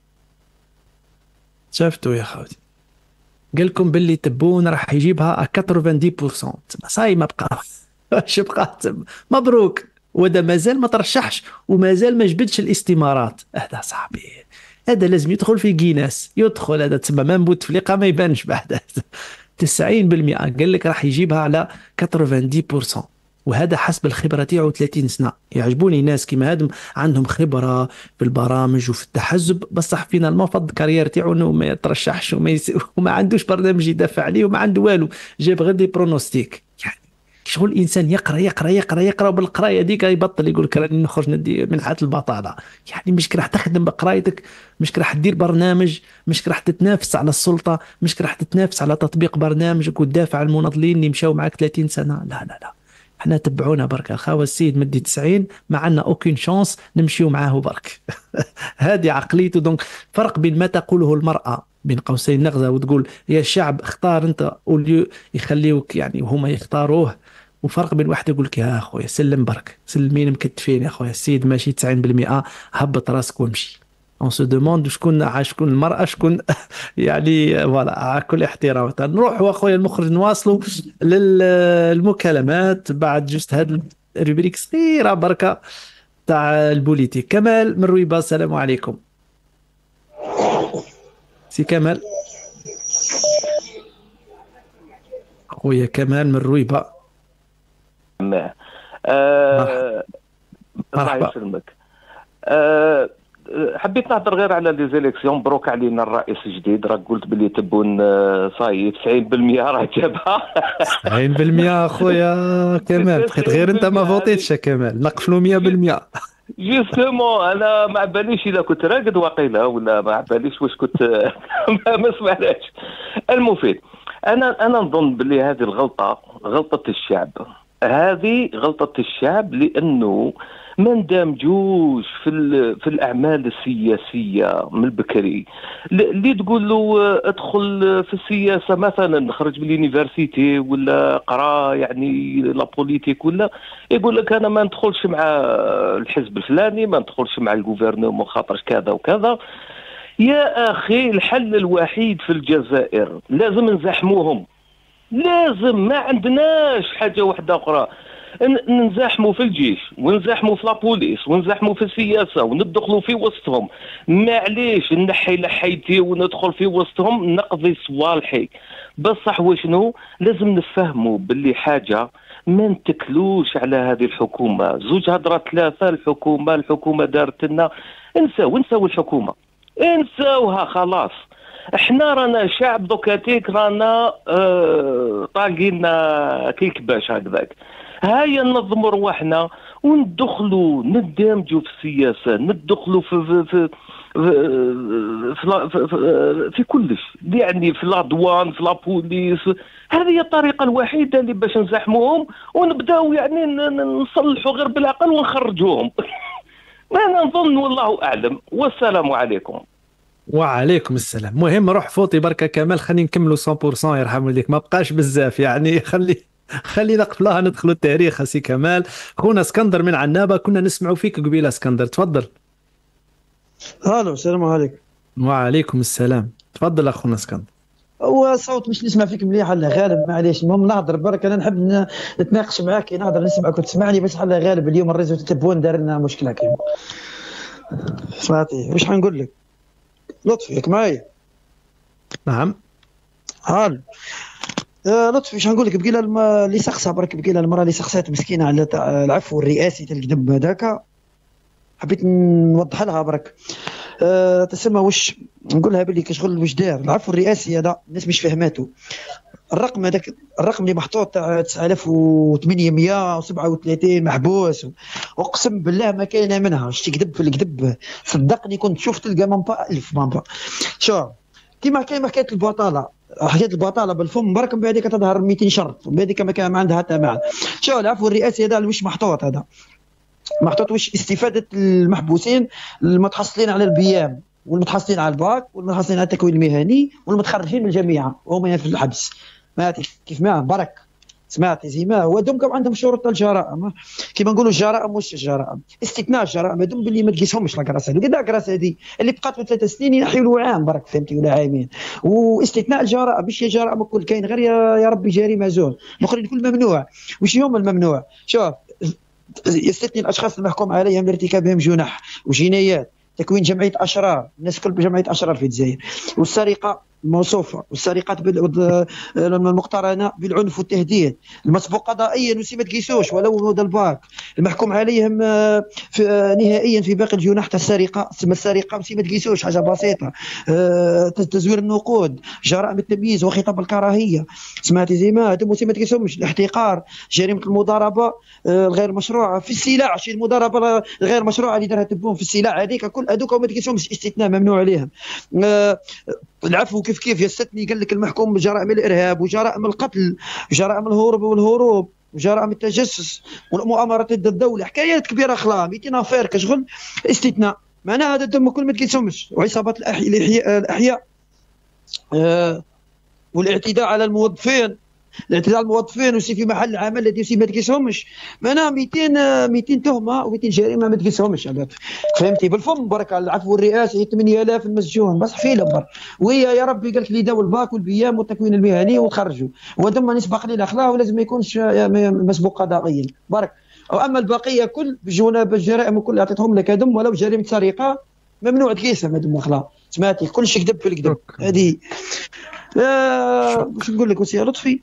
Speaker 1: شفتوا يا خوتي قال لكم باللي تبون راح يجيبها ثمانين بالمئة صاي ما بقى واش بقى. مبروك ودا مازال ما ترشحش ومازال ما جبدش الاستمارات. هذا صاحبي هذا لازم يدخل في جيناس يدخل هذا تسمى ما بوتفليقه ما يبانش بعد. تسعين بالمئة قال لك راح يجيبها على ثمانين بالمئة وهذا حسب الخبره تاعو ثلاثين سنه. يعجبوني ناس كيما هادم عندهم خبره في البرامج وفي التحزب بصح فينا المفض كارير تاعو انه ما يترشحش وما, يس... وما عندوش برنامج يدافع عليه وما عنده والو جاب غير دي برونوستيك. يعني شغل الانسان يقرا يقرا يقرا يقرا وبالقرايه هذيك يبطل يقول لك راني نخرج ندي من حاله البطاله. يعني مش راح تخدم بقرايتك مش راح تدير برنامج مش راح تتنافس على السلطه مش راح تتنافس على تطبيق برنامجك وتدافع عن المناضلين اللي مشاو معك ثلاثين سنه. لا لا لا احنا تبعونا برك الخاوة السيد مدي تسعين ما عندنا اوكين شانس نمشيو معاه برك. هذه عقليته. دونك فرق بين ما تقوله المرأة بين قوسين نغزة وتقول يا الشعب اختار انت وليو يخليوك يعني وهما يختاروه وفرق بين واحد يقول لك يا اخويا سلم برك سلمين مكتفين يا اخويا السيد ماشي تسعين بالمئة هبط راسك وامشي. اون سو دوموند شكون شكون المرأة شكون يعني فوالا كل احترام. نروحوا اخويا المخرج نواصلوا للمكالمات بعد جست هاد الروبريك صغيرة بركة تاع البوليتيك. كمال من رويبة السلام عليكم. سي كمال اخويا كمال من رويبة.
Speaker 6: أه الله يسلمك. أه حبيت نهضر غير على لي زيليكسيون. مبروك علينا الرئيس الجديد. راك قلت بلي تبون صاي تسعين بالمئة راه جابها.
Speaker 1: تسعين بالمئة اخويا كمال بقيت غير انت ما فوتيتش يا كمال نقفلوا مئة بالمئة.
Speaker 6: جوستومون انا ما عباليش اذا كنت راقد واقيلا ولا ما عباليش واش كنت ما سمعناش. المفيد انا انا نظن بلي هذه الغلطه غلطه الشعب. هذه غلطه الشعب لانه ما ندمجوش في في الاعمال السياسيه من البكري. اللي تقول له ادخل في السياسه مثلا خرج من اليونيفرسيتي ولا قرا يعني لا بوليتيك ولا يقول لك انا ما ندخلش مع الحزب الفلاني ما ندخلش مع الجوفرنمون خاطرش كذا وكذا. يا اخي الحل الوحيد في الجزائر لازم نزاحموهم. لازم ما عندناش حاجه واحده اخرى. ننزاحموا في الجيش ونزاحموا في لابوليس ونزاحموا في السياسه وندخلوا في وسطهم. معليش نحي لحيتي وندخل في وسطهم نقضي صوالحي. بصح وشنو لازم نفهموا باللي حاجه ما نتكلوش على هذه الحكومه. زوج هضرات ثلاثه الحكومه الحكومه دارت لنا. انساو انساو الحكومه انساوها خلاص. احنا رانا شعب دوكاتيك رانا اه طاقينا كي الكباش هكذاك. هيا ننظموا رواحنا وندخلوا ندمجوا في السياسه ندخلوا في في في في, في, في, في كلش يعني في لادوان في لابوليس. هذه هي الطريقه الوحيده اللي باش نزاحموهم ونبداو يعني نصلحوا غير بالعقل ونخرجوهم. انا نظن والله اعلم والسلام عليكم.
Speaker 1: وعليكم السلام. مهم روح فوتي بركه كمال خلينا نكملوا مية بالمئة يرحم والديك ما بقاش بزاف يعني خلي خلينا قبلها ندخلوا التاريخ. سي كمال خونا اسكندر من عنابه كنا نسمعوا فيك قبيله. اسكندر تفضل.
Speaker 7: الو السلام عليكم.
Speaker 1: وعليكم السلام. تفضل اخونا اسكندر.
Speaker 7: هو صوت مش نسمع فيك مليح على غالب معليش. المهم نهضر برك انا نحب نتناقش معاك نهضر نسمعك وتسمعني بس على غالب اليوم الريزو تتبون دار لنا مشكله كيما سمعتي واش حنقول لك. لطفي ياك معايا؟
Speaker 1: نعم.
Speaker 7: هال آه لطفي واش نقول لك بقيله الم... اللي سقسها برك بقيله المراه اللي سقسات مسكينه على تاع العفو الرئاسي تاع القدم هذاك حبيت نوضح لها برك. أه تسمى واش نقولها باللي كشغل واش دار العفو الرئاسي هذا الناس مش فهماتو. الرقم هذاك الرقم اللي محطوط تاع تسعة آلاف وثمانمائة وسبعة وثلاثين محبوس، اقسم بالله ما كاينه منها. شتي كذب في الكذب، صدقني كنت شفت تلقى مامبا ألف مامبا. شوف كيما كاين حكايه البطاله، حكايه البطاله بالفم برك، من بعديك تظهر مئتين شرط، من بعديك ما كان ما عندها حتى معنى. شوف العفو الرئاسي هذا واش محطوط، هذا محطوط واش استفاده المحبوسين المتحصلين على البيام والمتحصلين على الباك والمتحصلين على التكوين المهني والمتخرجين من الجامعه وهم في الحبس. سمعتي كيف ما برك، سمعتي زي ما هو دوم عندهم شروط الجرائم، كيما نقولوا الجرائم واش الجرائم، استثناء الجرائم هذوم باللي ما تقيسهمش لاكراس هذه، قد لاكراس هذه اللي بقات له ثلاث سنين ينحيوا له عام برك، فهمتي ولا عامين. واستثناء الجرائم ماشي الجرائم الكل، كاين غير يا ربي جريمه زول، الاخرين الكل ممنوع. واش هما الممنوع؟ شوف يستثني الاشخاص المحكوم عليهم لارتكابهم جنح وجنايات، تكوين جمعيه اشرار، الناس كل بجمعيه اشرار في الجزائر، والسرقه موصوفه، والسرقات المقترنه بالعنف والتهديد، المسبوق قضائيا وسي ما تقيسوش ولو هذا الباك، المحكوم عليهم في نهائيا في باقي الجناح تاع السرقه، السرقه وسي ما تقيسوش حاجه بسيطه، تزوير النقود، جرائم التمييز وخطاب الكراهيه، سمعتي زي ما هذوما وسي ما تقيسهمش، الاحتقار، جريمه المضاربه الغير مشروعه في السلع، شي المضاربه الغير مشروعه اللي دارها تبون في السلع هذيك كل هذوك ما تقيسهمش، استثناء ممنوع عليهم. العفو كيف كيف يستثني، قال لك المحكوم بجرائم الارهاب وجرائم القتل وجرائم الهروب والهروب وجرائم التجسس والمؤامرات ضد الدوله، حكايات كبيره خلا مئتين افير كشغل استثناء. معناها هذا الدم كل ما تقيسهمش، وعصابات الاحياء الاحياء آه والاعتداء على الموظفين، الاعتداء على الموظفين وسي في محل العمل الذي وسي ما تقيسهمش، معناها مئتين مئتين تهمه و200 جريمه ما تقيسهمش، فهمتي بالفم برك. العفو الرئاسي ثمانية آلاف المسجون بس حفيله بر، وهي يا ربي قال لك لي داو الباك والبيام والتكوين المهني وتخرجوا، وهذوما نسبه قليله اخلاق ولازم ما يكونش مسبوق قضائيا برك. واما البقيه كل بجناب الجرائم وكل عطيتهم لك هذم، ولو جريمه سرقه ممنوع تقيسهم هذوما اخلاق، سمعتي كل شيء كذب في الكذب هذه. آه باش نقول لك وسي لطفي،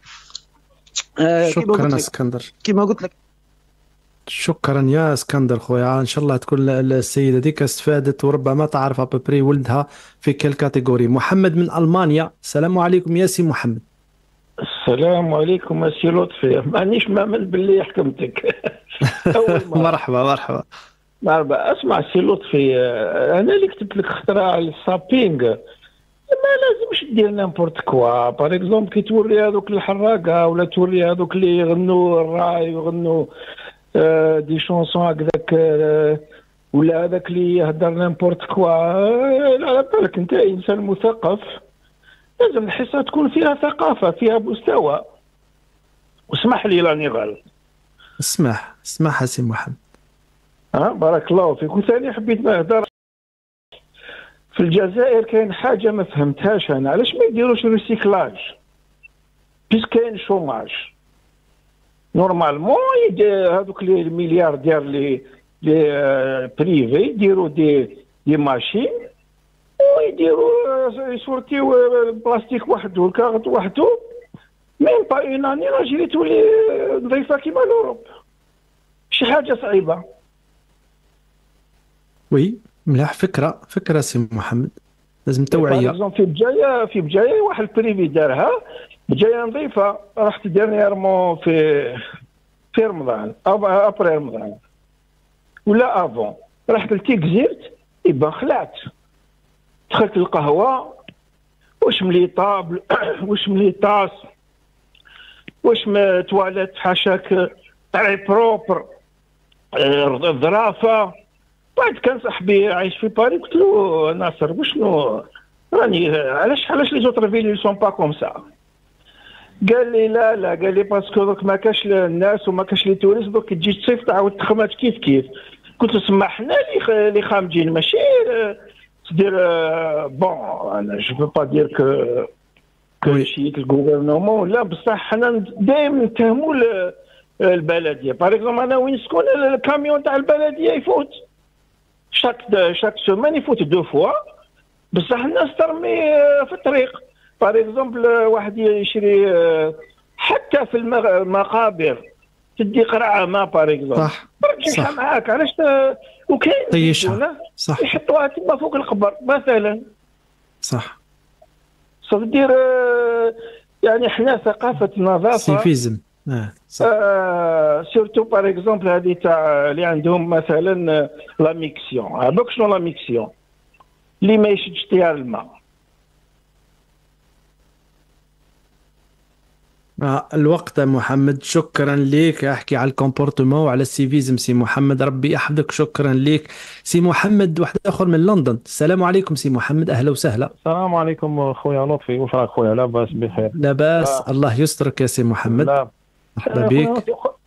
Speaker 1: آه شكرا اسكندر،
Speaker 7: كما قلت لك
Speaker 1: شكرا يا اسكندر خويا. ان شاء الله تكون السيده ديك استفادت وربما تعرف ابري ولدها في كل كاتيجوري. محمد من المانيا، السلام عليكم يا سي محمد.
Speaker 8: السلام عليكم يا سي لطفي، مانيش مامن باللي حكمتك.
Speaker 1: مرحبا مرحبا
Speaker 8: مرحبا. اسمع سي لطفي، انا اللي كتبت لك اختراع السابينغ ما لازمش دير نامبورت كوا. باغ اكزومبل كي توري هذوك الحراقه ولا توري هذوك اللي يغنوا الراي ويغنوا آه دي شونسون هكذاك، آه ولا هذاك اللي يهدر نامبورت كوا، آه على بالك انت انسان مثقف، لازم الحصه تكون فيها ثقافه، فيها مستوى. واسمح لي راني غلط.
Speaker 1: اسمح اسمح سي محمد.
Speaker 8: ها آه بارك الله فيك. وثاني حبيت نهضر في الجزائر، كاين حاجه ما فهمتهاش انا، علاش ما يديروش ريسيكلاج؟ بيس كاين شوماج نورمالمون هذوك لي الملياردير لي لي بريفي يديروا دي دي ماشين ويديروا يسورتيو البلاستيك وحده والكاغط وحده، ميم با اون اني راجلي تولي نظيفه كيما لوروب. شي حاجه صعيبه.
Speaker 1: وي ملاح، فكره فكره سي محمد، لازم توعيه.
Speaker 8: في بجايه في بجايه واحد البريفي دارها بجايه نظيفه، رحت ديرنييرمون في في رمضان او ابري رمضان ولا افون، رحت لتيكزيرت يبان خلعت، دخلت القهوه واش مليطه واش مليطاس واش تواليت حاشاك تاعي بروبر، الظرافه. بعد كان صاحبي عايش في باري، قلت له ناصر وشنو راني علاش علاش لي زوتر فيلي سون با كوم سا؟ قال لي لا لا، قال لي باسكو دوك ما كاش الناس وما كاش لي توريست، دوك تجي تصيف تعاود تخمات كيف كيف. قلت له سما حنا اللي خامجين ماشي تدير بون، انا جو بو با دير كو كو شيت الغوفرنمون، لا بصح حنا دائما نتهموا البلديه. باغ اكزومبل انا وين نسكن الكاميون تاع البلديه يفوت شاك شاك سومان يفوت دو فوا، بصح الناس ترمي في الطريق. باغ اكزومبل واحد يشري حتى في المقابر تدي قرعه ما باغ اكزومبل
Speaker 1: صح
Speaker 8: صح معاك، علاش وكاين
Speaker 1: طيشها صح
Speaker 8: يحطوها تما فوق القبر مثلا
Speaker 1: صح.
Speaker 8: صافي دير يعني حنا ثقافه النظافه
Speaker 1: سيفيزم اه صح.
Speaker 8: آه سورتو باغ اكزومبل هذه تاع اللي عندهم مثلا لا ميكسيون. عباك شنو لا ميكسيون؟ اللي ما يشدش طيار الماء.
Speaker 1: آه الوقت محمد، شكرا لك. احكي على الكومبورتمون وعلى السيفيزم سي محمد، ربي يحفظك. شكرا لك سي محمد. واحد اخر من لندن. السلام عليكم سي محمد، اهلا وسهلا.
Speaker 9: السلام عليكم خويا لطفي، واش راك خويا؟ لاباس بخير؟
Speaker 1: لاباس آه. الله يسترك يا سي محمد.
Speaker 9: لا.
Speaker 1: مرحبا بك.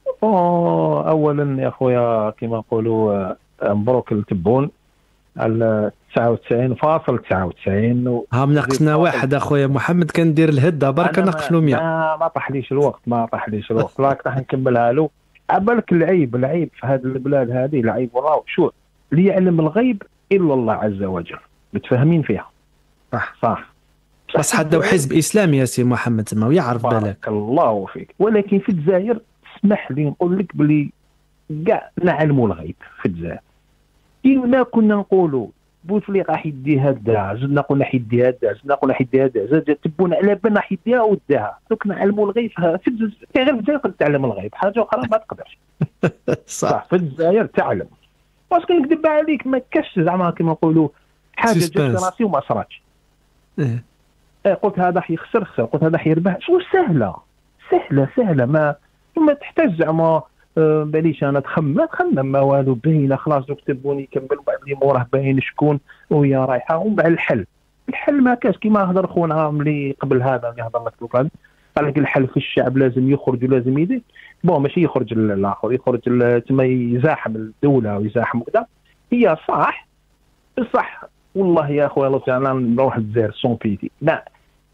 Speaker 9: اولا يا خويا كما نقولوا مبروك التبون على تسعة وتسعين فاصلة تسعة وتسعين و...
Speaker 1: ها ناقصنا واحد اخويا محمد، كندير الهده برك ناقص له مية.
Speaker 9: ما ما طاحليش الوقت، ما طاحليش الوقت راك راح نكملها له. عبالك العيب العيب في هذه البلاد هذه، العيب وراه شو اللي يعلم الغيب الا الله عز وجل، متفاهمين فيها؟
Speaker 1: صح
Speaker 9: صح.
Speaker 1: بس حدا وحزب اسلامي يا سي محمد تما ويعرف بالك.
Speaker 9: بارك الله فيك. ولكن في الجزائر اسمح لي نقول لك بلي كاع نعلموا الغيب في الجزائر. كيما كنا نقولوا بوتفليقه حيديها داها، زدنا قلنا حيديها داها، زدنا قلنا حيديها داها، زاد تبون على بالنا حيديها وداها. دوك نعلموا الغيب في الجزائر. غير في الجزائر تعلم الغيب، حاجه اخرى ما تقدرش. صح في الجزائر تعلم. باسكو نكذب عليك ما كاش زعما كيما نقولوا حاجه جات راسي وما صراتش.
Speaker 1: ايه
Speaker 9: قلت هذا حيخسر خسر، قلت هذا حيربح. شو سهله سهله سهله، ما ما تحتاج زعما أه باليش انا تخمم ما تخمم ما والو، باينه خلاص دوك تبون يكمل بعد اللي موراه باين شكون وهي رايحه. ومن بعد الحل الحل ما كاش كيما هضر خونا ملي قبل هذا اللي هضر لك دوك، قال لك الحل في الشعب لازم يخرج ولازم يدير. بون ماشي يخرج الاخر، يخرج تما يزاحم الدوله ويزاحم وكذا. هي صح صح والله يا اخويا لطفي انا نروح الجزائر سون بيتي. لا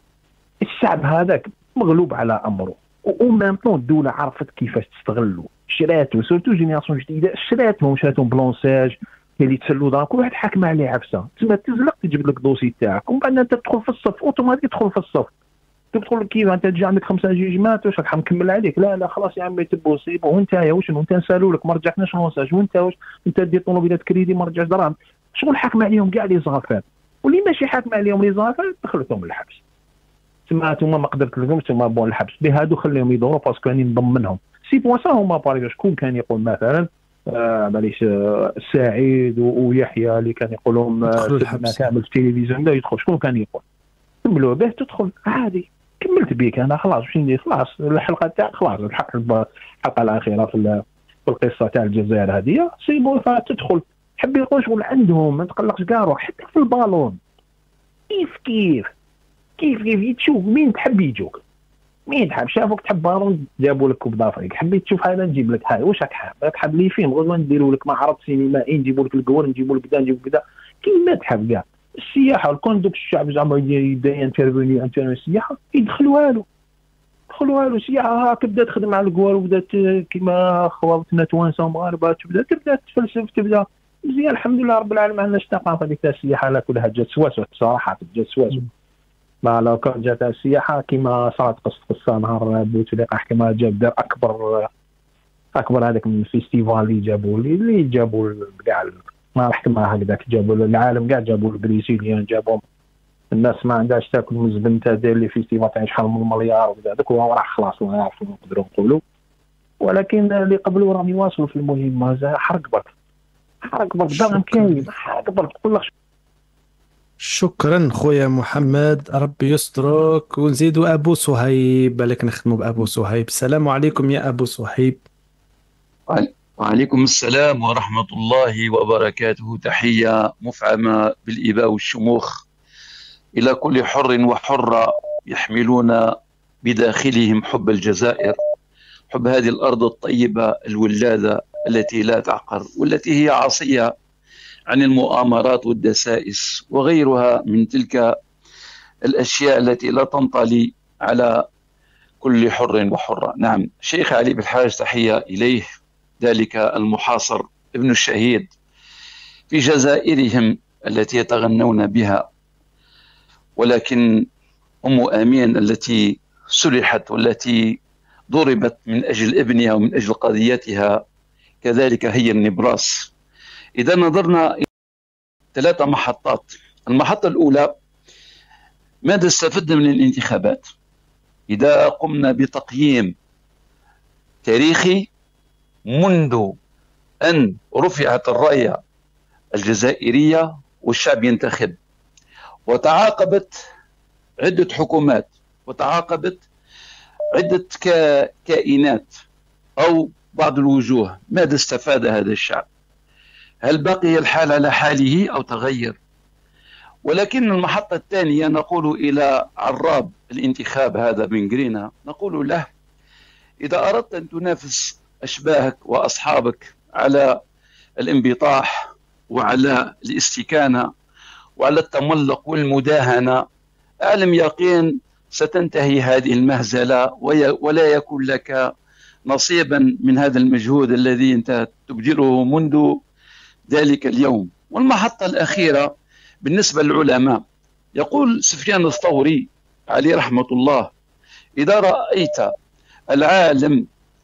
Speaker 9: الشعب هذاك مغلوب على امره، ومام طون الدوله عرفت كيفاش تستغلوا، شراتو سورتو جينيراسيون جديده شراتهم شراتهم بلونساج اللي تسلوا دار، كل واحد حاكم عليه عفسه. تما تزلق تجيب لك دوسي تاعك، ومن بعد انت تدخل في الصف اوتوماتيك تدخل في الصف. تدخل كيف انت تجي عندك خمسه جيجمات واش راح نكمل عليك؟ لا لا خلاص يا عمي تبو سيبو. وانت يا واش انت نسالوا لك ما رجعتناش لونساج، وانت واش انت دير طوموبيلات كريدي ما رجعش دراهم. شغل حاكم عليهم كاع لي زافير، واللي ماشي حاكم عليهم لي زافير دخلتهم للحبس. تما نتوما ما قدرت لكم تما بون الحبس بهادو خليهم يدوروا باسكو راني نضمنهم. سي بوان سا هما باريكو شكون كان يقول مثلا آه معليش آه سعيد ويحيى اللي كان يقولهم آه كامل في التلفزيون لا يدخل، شكون كان يقول كملوا به تدخل عادي. كملت بيك انا خلاص واش ندير؟ خلاص الحلقه تاعك خلاص الحق الحلقه الاخيره في في القصه تاع الجزائر هذه سي بون تدخل. حب يقول شغل عندهم ما تقلقش كاع روح. حتى في البالون كيف كيف كيف كيف تشوف مين تحب يجوك، مين تحب شافوك تحب بالون جابوا لك كوب دافريك، حبيت تشوف هذا نجيب لك هاي. واش راك حاب؟ راك حاب لي فيلم غدوه نديروا لك معرض سينمائي نجيبوا لك القور نجيبوا لك كذا نجيبوا كذا كيما تحب كاع. السياحه كون دوك الشعب زعما يبدا ينترفوني انترفوني السياحه يدخلوها له يدخلوها له. السياحه هاك بدات تخدم على القوار وبدات كيما خواتنا توانسه ومغاربه تبدا تبدا تفلسف تبدا مزيان. الحمد لله رب العالمين عندنا الثقافه ديك تاع السياحه لا كلها جات سواسو بصراحه جات سواسو. ما لو كان جات السياحه كيما صارت قصه قصه نهار بوتفليقه كيما جاب دار اكبر اكبر هذاك من الفيستيفال اللي جابوا لي اللي جابوا كاع ما راح كما هكذاك جابوا العالم كاع جابوا البريزيليان جابوا الناس ما عندهاش تاكل من الزبن تاع داير لي فيستيفال تاع شحال من مليار وكذا هذاك هو راح خلاص ما نعرفوا نقدروا نقولوا. ولكن اللي قبلوا راهم يواصلوا في المهمه. حرق برك حرق برك دام كاين حرق برك تقول لك.
Speaker 1: شكرا خويا محمد ربي يسترك. ونزيدوا ابو صهيب بالك نختموا بابو صهيب. السلام عليكم يا ابو صهيب.
Speaker 10: وعليكم السلام ورحمة الله وبركاته. تحية مفعمة بالإباء والشموخ إلى كل حر وحرة يحملون بداخلهم حب الجزائر، حب هذه الأرض الطيبة الولادة التي لا تعقر والتي هي عاصية عن المؤامرات والدسائس وغيرها من تلك الأشياء التي لا تنطلي على كل حر وحرة. نعم شيخ علي بالحاج تحية إليه، ذلك المحاصر ابن الشهيد في جزائرهم التي يتغنون بها. ولكن أم آمين التي سلحت والتي ضربت من أجل ابنها ومن أجل قضيتها كذلك هي النبراس. إذا نظرنا إلى ثلاث محطات، المحطة الأولى ماذا استفدنا من الانتخابات؟ إذا قمنا بتقييم تاريخي منذ أن رفعت الراية الجزائرية والشعب ينتخب، وتعاقبت عدة حكومات، وتعاقبت عدة كائنات أو بعض الوجوه، ماذا استفاد هذا الشعب؟ هل بقي الحال على حاله أو تغير؟ ولكن المحطة الثانية نقول إلى عراب الانتخاب هذا من جرينا، نقول له إذا أردت أن تنافس أشباهك وأصحابك على الانبطاح وعلى الاستكانة وعلى التملق والمداهنة، أعلم يقين ستنتهي هذه المهزلة ولا يكون لك نصيبا من هذا المجهود الذي أنت تبذله منذ ذلك اليوم. والمحطة الأخيرة بالنسبة للعلماء، يقول سفيان الثوري عليه رحمة الله: إذا رأيت العالم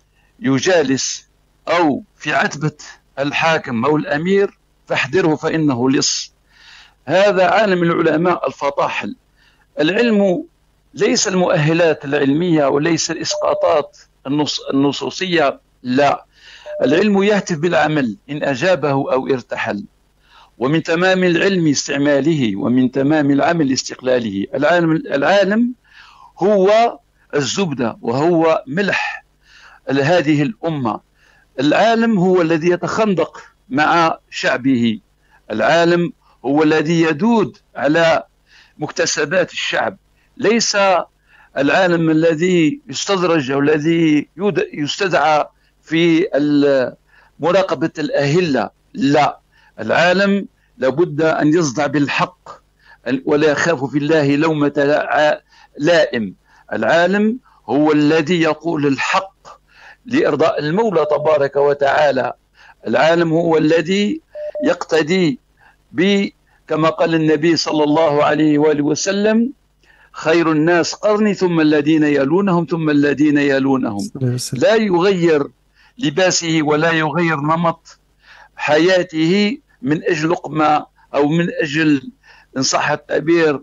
Speaker 10: يجالس أو في عتبة الحاكم أو الأمير فاحذره فإنه لص. هذا عالم العلماء الفطاحل. العلم ليس المؤهلات العلمية وليس الإسقاطات النص النصوصية، لا، العلم يهتف بالعمل إن أجابه أو ارتحل، ومن تمام العلم استعماله ومن تمام العمل استقلاله. العالم, العالم هو الزبدة وهو ملح هذه الأمة. العالم هو الذي يتخندق مع شعبه، العالم هو الذي يدود على مكتسبات الشعب، ليس العالم الذي يستدرج أو الذي يستدعى في مراقبة الأهلة، لا، العالم لابد أن يصدع بالحق ولا يخاف في الله لومة لائم. العالم هو الذي يقول الحق لإرضاء المولى تبارك وتعالى. العالم هو الذي يقتدي ب كما قال النبي صلى الله عليه وآله وسلم: خير الناس قرني ثم الذين يلونهم ثم الذين يلونهم. لا يغير لباسه ولا يغير نمط حياته من أجل لقمة أو من أجل إن صح التعبير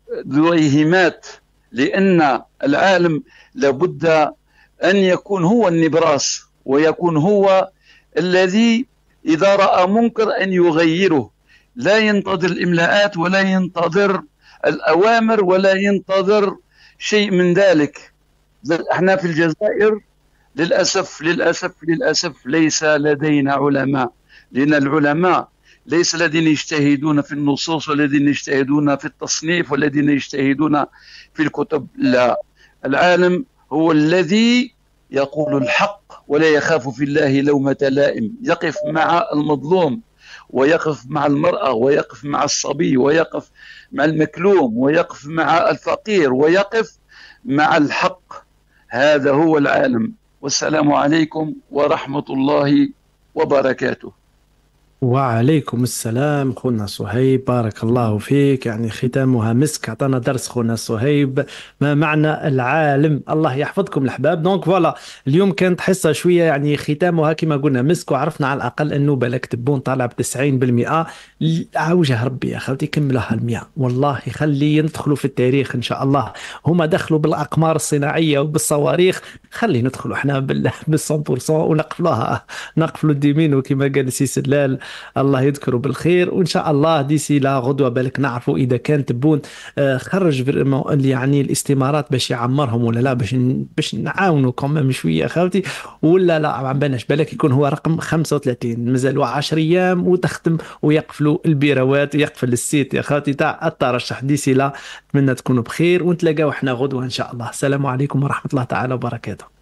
Speaker 10: دويهمات، لأن العالم لابد أن يكون هو النبراس ويكون هو الذي إذا رأى منكر أن يغيره، لا ينتظر الإملاءات ولا ينتظر الأوامر ولا ينتظر شيء من ذلك. احنا في الجزائر للأسف للأسف للأسف ليس لدينا علماء، لأن العلماء ليس الذين يجتهدون في النصوص والذين يجتهدون في التصنيف والذين يجتهدون في الكتب، لا، العالم هو الذي يقول الحق ولا يخاف في الله لومة لائم، يقف مع المظلوم ويقف مع المرأة ويقف مع الصبي ويقف مع المكلوم ويقف مع الفقير ويقف مع الحق. هذا هو العالم. والسلام عليكم ورحمة الله وبركاته.
Speaker 1: وعليكم السلام خونا صهيب، بارك الله فيك، يعني ختامها مسك، عطانا درس خونا صهيب ما معنى العالم. الله يحفظكم الأحباب. دونك فوالا اليوم كانت حصة شوية يعني ختامها كما قلنا مسك، وعرفنا على الأقل أنه بالك تبون طالع بتسعين بالمئة. عوجه ربي يا أخوتي كملوها المئة، والله خلي يدخلوا في التاريخ إن شاء الله. هما دخلوا بالأقمار الصناعية وبالصواريخ، خلي ندخلوا احنا بالصن بورصون ونقفلوها، نقفلوا الديمين وكما قال سي سلال الله يذكره بالخير. وان شاء الله ديسي لا غدوه بالك نعرفوا اذا كان تبون خرج يعني الاستمارات باش يعمرهم ولا لا، باش باش نعاونوا كمان شويه اخوتي، ولا لا ما بالناش بالك يكون هو رقم خمسة وثلاثين، مازالوا عشر ايام وتختم ويقفلوا البيروات ويقفل السيت يا اخوتي تاع الترشح. ديسي لا اتمنى تكونوا بخير ونتلاقاو احنا غدوه ان شاء الله. السلام عليكم ورحمه الله تعالى وبركاته.